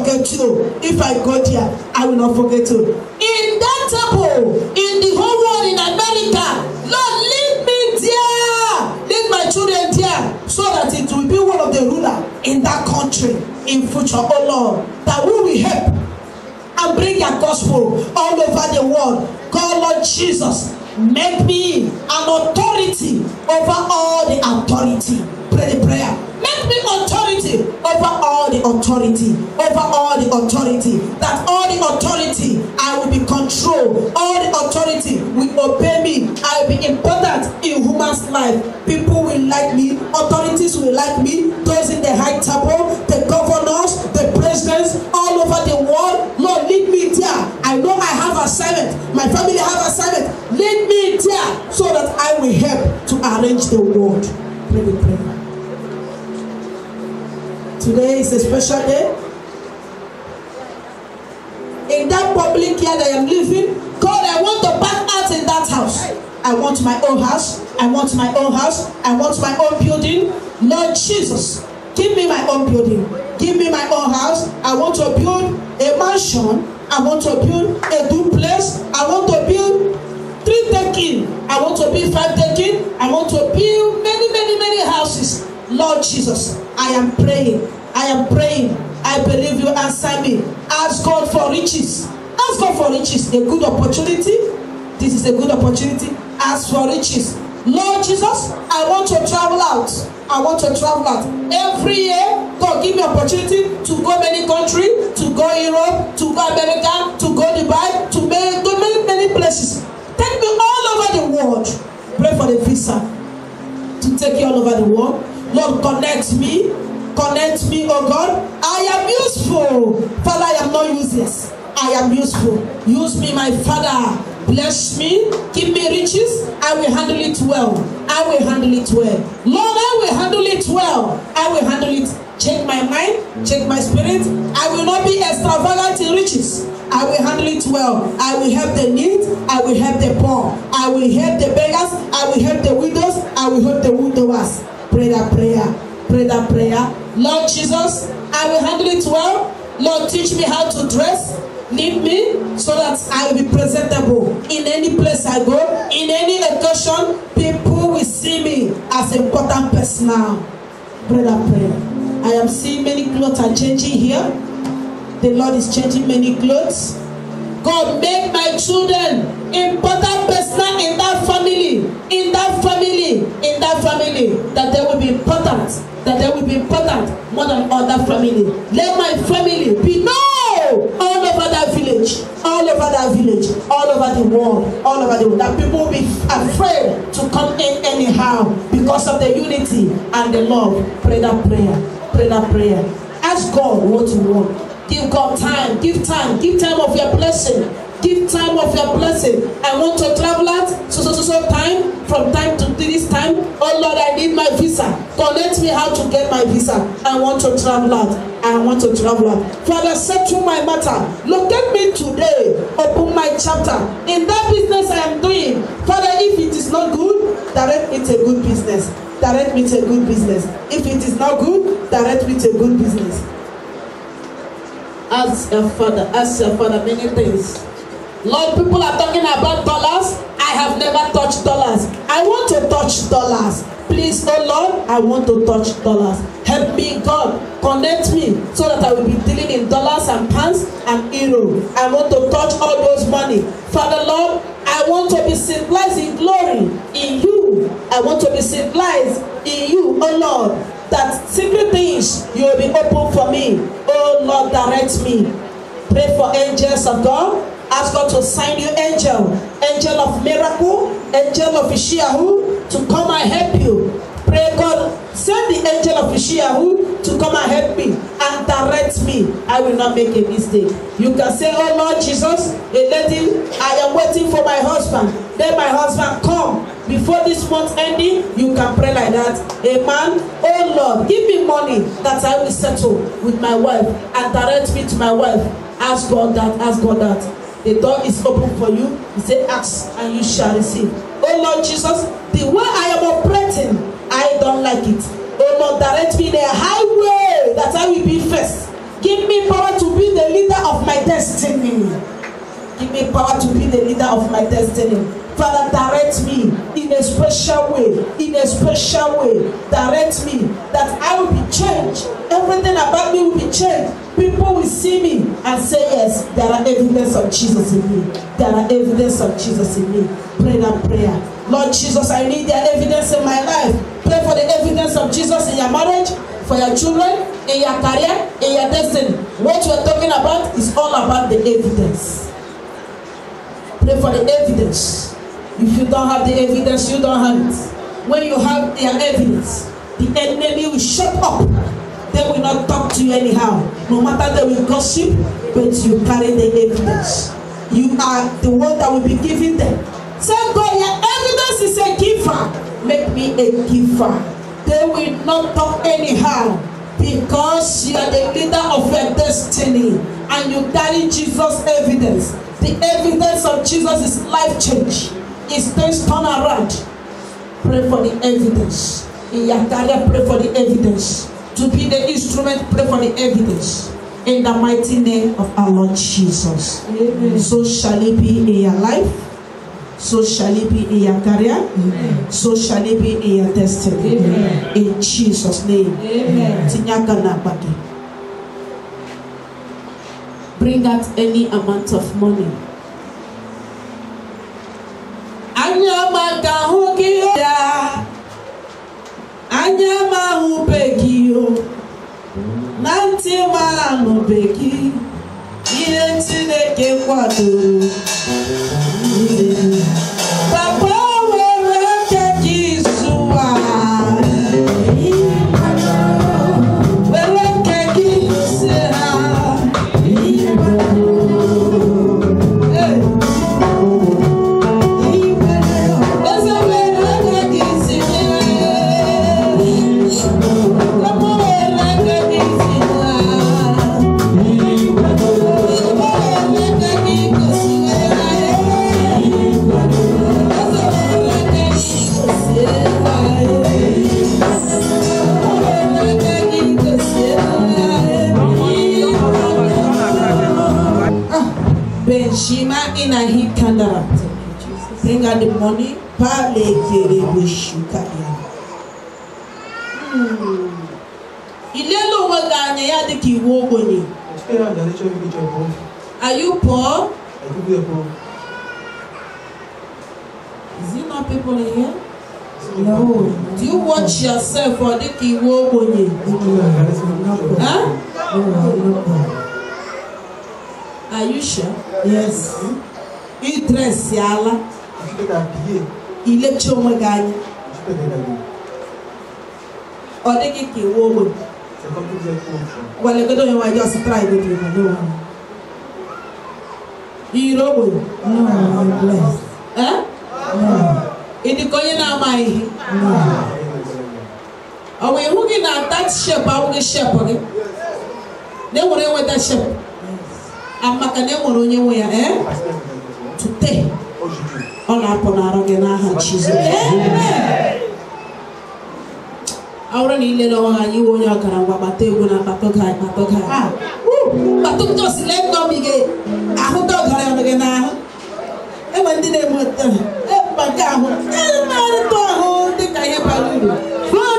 to. If I go there, I will not forget to. In that temple, in the whole world, in America, Lord, lead me there. Lead my children there, so that it will be one of the ruler in that country in future, oh Lord, that we will help and bring your gospel all over the world. God, Lord Jesus, make me an authority over all the authority. Pray the prayer. Make me authority over all the authority, over all the authority. That all the authority, I will be controlled. All the authority will obey me. I will be important in human's life. People will like me. Authorities will like me. Those in the high table, the governors, the presidents, all over the world. Lord, lead me there. I know I have assignment. My family have assignment. Lead me there so that I will help to arrange the world. Pray the prayer. Today is a special day. In that public here that I am living, God, I want to back out in that house. I want my own house. I want my own house. I want my own building. Lord Jesus, give me my own building. Give me my own house. I want to build a mansion. I want to build a duplex. I want to build three decking. I want to build five decking. I want to build many, many, many houses. Lord Jesus, I am praying. I am praying. I believe you answer me. Ask God for riches. Ask God for riches. A good opportunity. This is a good opportunity. Ask for riches. Lord Jesus, I want to travel out. I want to travel out. Every year, God give me opportunity to go many countries, to go Europe, to go America, to go Dubai, to go many, many places. Take me all over the world. Pray for the visa to take you all over the world. Lord, connect me. Connect me, oh God. I am useful. Father, I am not useless. I am useful. Use me, my Father. Bless me. Give me riches. I will handle it well. I will handle it well. Lord, I will handle it well. I will handle it. Check my mind. Check my spirit. I will not be extravagant in riches. I will handle it well. I will help the needy. I will help the poor. I will help the beggars. I will help the widows. I will help the widowers. Pray that prayer. Pray that prayer. Lord Jesus, I will handle it well. Lord, teach me how to dress. Lead me so that I will be presentable in any place I go, in any occasion. People will see me as an important person now. Pray that prayer. I am seeing many clothes are changing here. The Lord is changing many clothes. God, make my children important person in that family, in that family, in that family, that they will be important, that they will be important more than other family. Let my family be known all over that village, all over that village, all over the world, all over the world, that people will be afraid to come in anyhow because of the unity and the love. Pray that prayer, pray that prayer. Ask God what you want. Give God time, give time, give time of your blessing. Give time of your blessing. I want to travel out, so so so so time, from time to this time. Oh Lord, I need my visa. Connect me how to get my visa. I want to travel out. I want to travel out. Father, settle my matter. Locate me today. Open my chapter. In that business I am doing. Father, if it is not good, direct me to a good business. Direct me to a good business. If it is not good, direct me to a good business. Ask your Father, ask your Father many things. Lord, people are talking about dollars. I have never touched dollars. I want to touch dollars. Please, oh Lord, I want to touch dollars. Help me, God. Connect me so that I will be dealing in dollars and pounds and euro. I want to touch all those money. Father, Lord, I want to be civilized in glory in you. I want to be civilized in you, oh Lord. That secret things you will be open for me. Oh Lord, direct me. Pray for angels of God. Ask God to sign you angel, angel of miracle, angel of Ishiahu, to come and help you. Pray God, send the angel of Ishiahu to come and help me and direct me. I will not make a mistake. You can say, oh Lord Jesus, a lady, I am waiting for my husband. Then my husband come. Before this month ending, you can pray like that. Amen. Oh Lord, give me money that I will settle with my wife and direct me to my wife. Ask God that, ask God that. The door is open for you. He said, ask and you shall receive. Oh Lord Jesus, the way I am operating, I don't like it. Oh Lord, direct me in a highway that I will be first. Give me power to be the leader destiny. Give me power to be the leader of my destiny. Father, direct me in a special way, in a special way. Direct me that I will be changed. Everything about me will be changed. People will see me and say, yes, there are evidence of Jesus in me. There are evidence of Jesus in me. Pray that prayer. Lord Jesus, I need the evidence in my life. Pray for the evidence of Jesus in your marriage, for your children, in your career, in your destiny. What we're talking about is all about the evidence. Pray for the evidence. If you don't have the evidence, you don't have it. When you have the evidence, the enemy will shut up. They will not talk to you anyhow. No matter they will gossip, but you carry the evidence. You are the one that will be giving them. Say, God, your evidence is a giver. Make me a giver. They will not talk anyhow. Because you are the leader of your destiny. And you carry Jesus' evidence. The evidence of Jesus is life change. It's things turn around. Pray for the evidence. In your career, pray for the evidence. To be the instrument, pray for the evidence. In the mighty name of our Lord Jesus. Amen. So shall it be in your life. So shall it be in your career. Amen. So shall it be in your destiny. Amen. In Jesus' name. Amen. Bring out any amount of money. Anyama hukia, anyama hupekio, nanti malango beki, ile tineke kwadu. Papa wewe kekisua, wewe kekisua. Benshima in a hit cataract. Bring out the money. Pale kere bushuka ya. Ilelo waganya ya de ki wogoni. Are you poor? Is it not people in here? No. Do you watch yourself or the ki wogoni? Huh? Are you sure? Yes. Il dress yala. Il est chaud magagne. Or they get you woman. Well, you don't want just try with you. You know, no, I'm blessed. Huh? No. In the Koyana, my. Are we looking at that ship? I will shepherd it. They will know what that ship. I'm not going to eh? Today, on upon our Gana, Jesus. I already know you on your Karamba, but they will not talk. Ah, but to just let go be gay. I hope not going to get now. And when did they want them? But I want to hold the Kaya.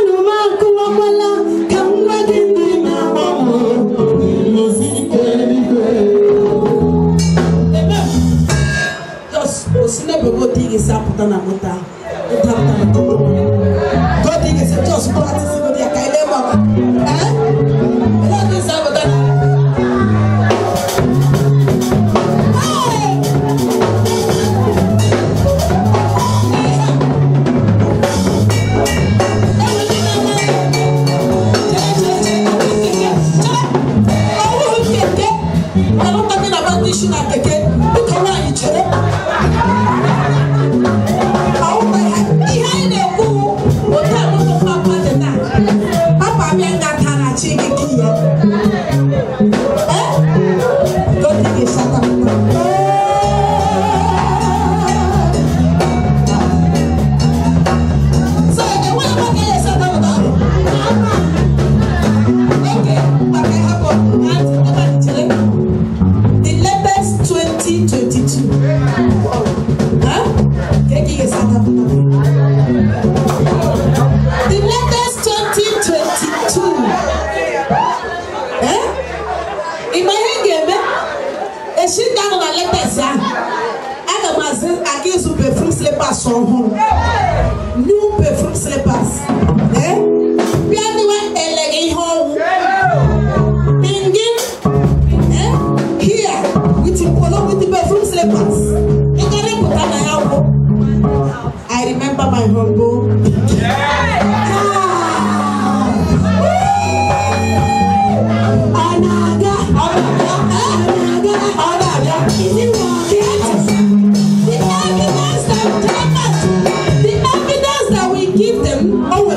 Come back in just never go dig a sapota na mota. Go dig a just practice with your kailema. Eh? Let me sapota. I'm talking about this issue at the gate. Look around each other. Papa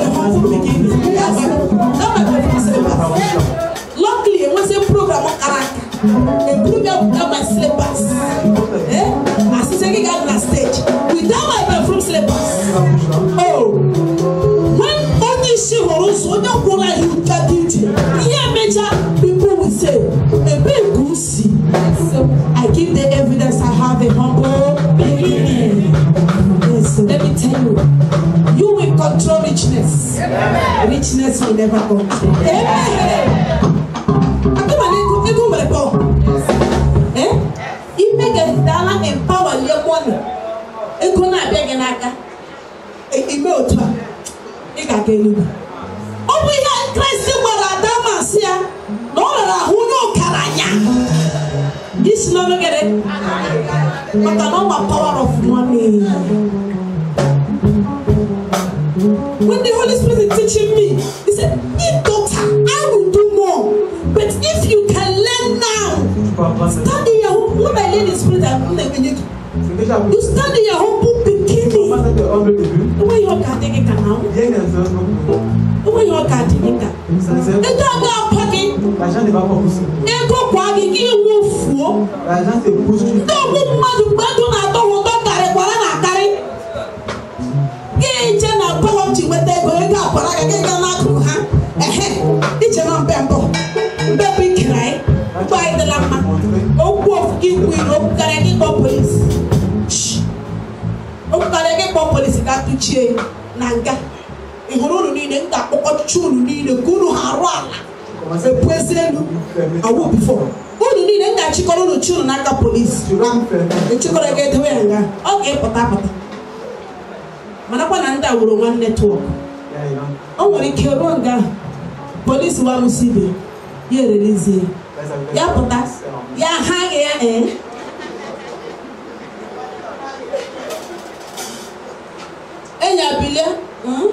humble beginning. That might be from slippers. Luckily, it was a program of character. A program of my slippers. Eh? As taking out on stage without my perfume slippers. Oh, when only she was so don't go like you got it. Yeah, major people will say a big goosey. So I give the evidence I have a humble beginning. Yes, let me tell you, you will control richness. Richness will never control. Amen. Eh? If make a dollar empower your money, it could not beg an actor. It will try. It got getting. Oh, we had Christ where Adamas here. No, who know Karanya. This no longer it. But I know my power of money. When the Holy Spirit is teaching me, he said, if doctor, I will do more. But if you can learn now, stand in your home. What I learn in spirit, I don't even need. You stand in your humble beginning. The way you can take it now. The way you can take it now. The dog are packing. They go quaggy, give you more fool. Don't move mad, but do not know what I want to carry. Get in a power to what they go up, but I get a knock to her. It's a non bamboo. Baby cry by the lama. Oh, wolf, give me no carrying police. Shh. Oh, carrying police got to cheer Nanga. If you don't need it, that or two need a good harwala. A president, I will before. Who need it that you call the children Nanga police? The children get away. Okay, Papa. Manapananda will one network. Oh, when you kill one guy, police will receive it. Yeah, release it. Yeah, but that's yeah, hang here, eh? Eh, yeah, Billy. Hmm.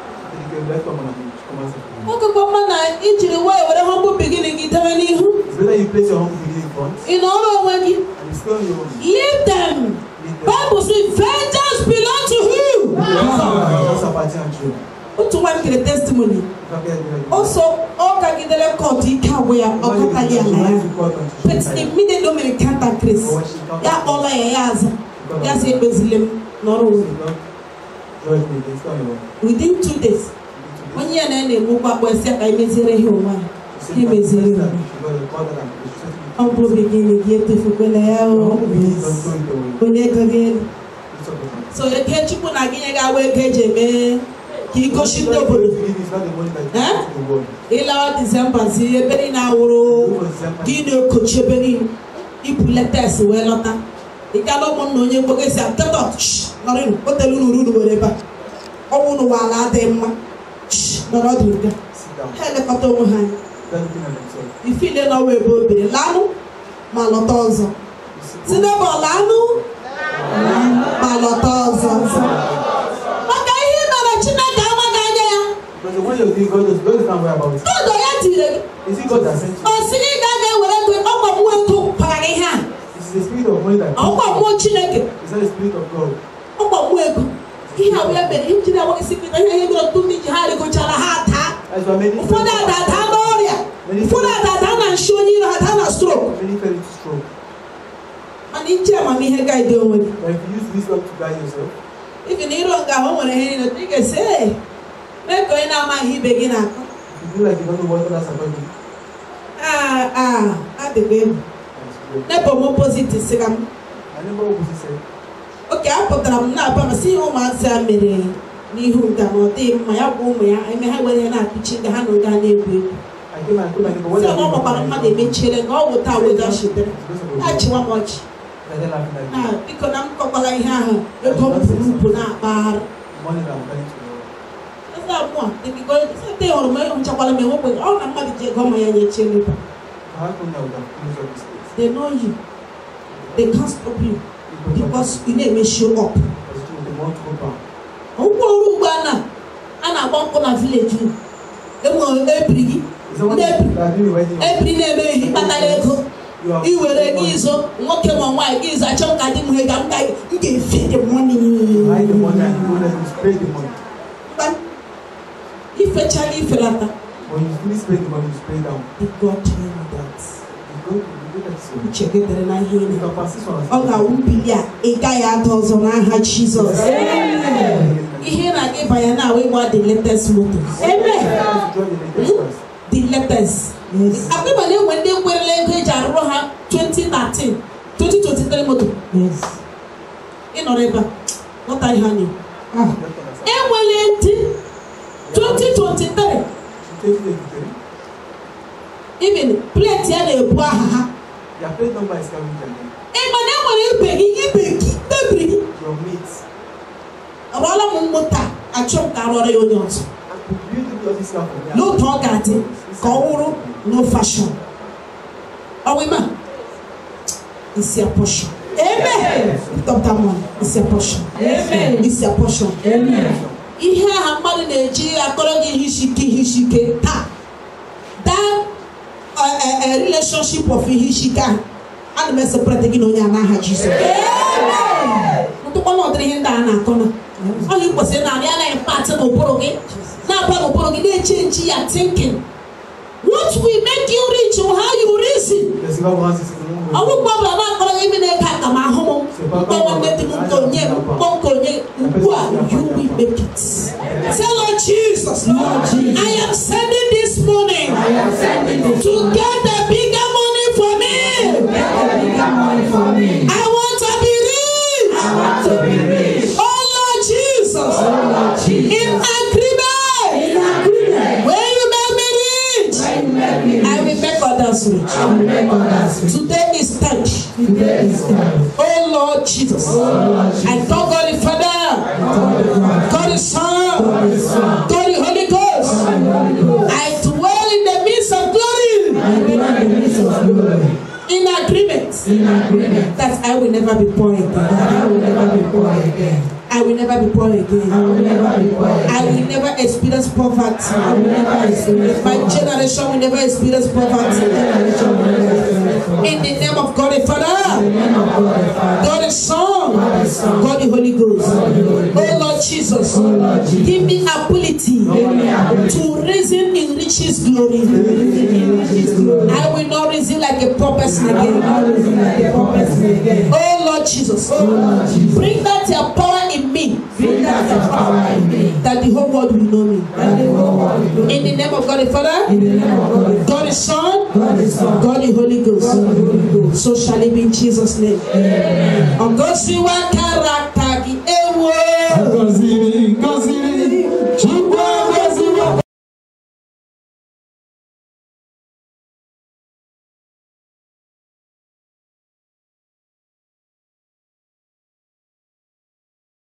Okay, come on, I each the way with a humble beginning. It's better you place your humble beginning front. In all of working, leave them. Bible says, vengeance belongs to who? To one get a testimony. Also, all can get the court in Kawaya or Kataya. But immediately Dominic Canta Chris. Ya all I has. Yes, a Muslim, no. Within two days. One year and then move up where I misery human. He misery. I'm beginning yet to forget. So you can't you put again away K He goes in the world. Eh? Ela December, see a very now. Dino Cocheberi. He put letters well. The Gallo no you go say, shh, Marin, what the Lulu whatever. Oh, no, while I them. Shh, no, not do that. Helicopter. You feel it away, baby. Lano, Malotozo. Sinabo Lano, Malotozo. Because when you think God is God is not aware about it. God is it God that sent you? Oh, see that where I go. Oh, what to Parageha? This is the spirit of money that. Oh, what Chineke? It's not the spirit of God. Oh, what work? He have been him to that one secret. I hear you do the jihad go chala hata. As for many. For that that Hanoria. For that that Hana show you that Hana stroke. Many fell into stroke. And in German, me here guide you. But if you use this one to guide yourself. If you need to go home and hear the thing say. Make going out my he begin up. You feel like you don't know what that's about. Ah, ah, at the game. Never more positive, Sigam. I never opposite. Okay, I put them now, but I see you, my son, me, me who done all day, my woman, I may have when I'm teaching the hand of Ghana. I came and put my so no about money, make children, all without with us. Actually, one watch. Ah, because I'm calling her, you're going to put out bar. Money that I'm going to. One, they go to say, or my own chocolate, all the money take home my children. They know you, they can't stop you because you never show up. Oh, Ghana, and I want to village you. They will every every name, Patalego. You were a gizo, walking on my giz, I chunk at him, you can feed the money. Hide the money and you will spray the money. fechali felata. When you finish praying the money, you spray down. Did God tell you that? You go, you go that so. Check it there na here. You can pass this one. Oga umpilia ega ya dozo na ha Jesus. Amen. Ihe na ge bayana we want the latest motors. Amen. The latest. Yes. Abibale when they were language aro ha twenty thirteen, twenty twenty-three motor. Yes. In oreba. What are you having? Ah. Ewelenti twenty twenty-three. Even plenty of the bois. Your plate number is coming again. Eh, but then when you pay, you pay, you your mates. A roller mota, a chunk out of your nose. No talk at it, go no fashion. Oh, women, it's your portion. Amen. Stop that one. It's your portion. Amen. It's your portion. Amen. Ihe amadi Nigeria akọrọ gị hishike hishike ta that uh, uh, relationship of hishike and me separate gị n'onye anaghị Jesus. Amen. Ntụkwa na ọdịrị ihe ndị a na-akọ na onye kwesịrị na abịa na impact n'ụbụrụ gị na-aba n'ụbụrụ gị na-echenji ya thinking what will make you rich or how you reason. I will go back even a cat of my home. You will make it. Say, Lord Jesus, Lord Jesus, I am sending this morning I am sending this to get the bigger money for me. Get the bigger money for me. I want to be rich. I want to be rich. Oh Lord Jesus, oh Lord Jesus. In agreement, in agreement. When you make me rich, when you make me rich, I will make others rich. I will make others rich. Today is time. Today is time. Oh Lord Jesus. Oh Lord Jesus. I thank God the Father, God the Son, God the Son, God the Holy Ghost. God the Holy Ghost. I dwell in the midst of glory. I dwell in the midst of glory. In agreement. In agreement. That I will never be poor again. That I will never be poor again. I will never be poor again. I will never be poor again. I will never experience poverty. I will never experience My poverty. generation will never experience poverty. In the name of God the Father, in the name of God the Father, God the Son, God the, Son, God the Holy Ghost. God the Holy Ghost. Oh Lord Jesus, oh Lord Jesus, give me ability, give me ability to reason in riches glory. In riches glory. I will not reason like a poor person again. I will not reason like a poor person again. Oh Lord Jesus, oh Lord Jesus, bring that your power in me. Bring that your power in me. That the whole world will know me. That the whole world will know me. In the name of God the Father, in the name of God the Father, God the Son, God the Son, God the Holy Ghost. God the Holy Ghost. So shall it be in Jesus' name. Amen.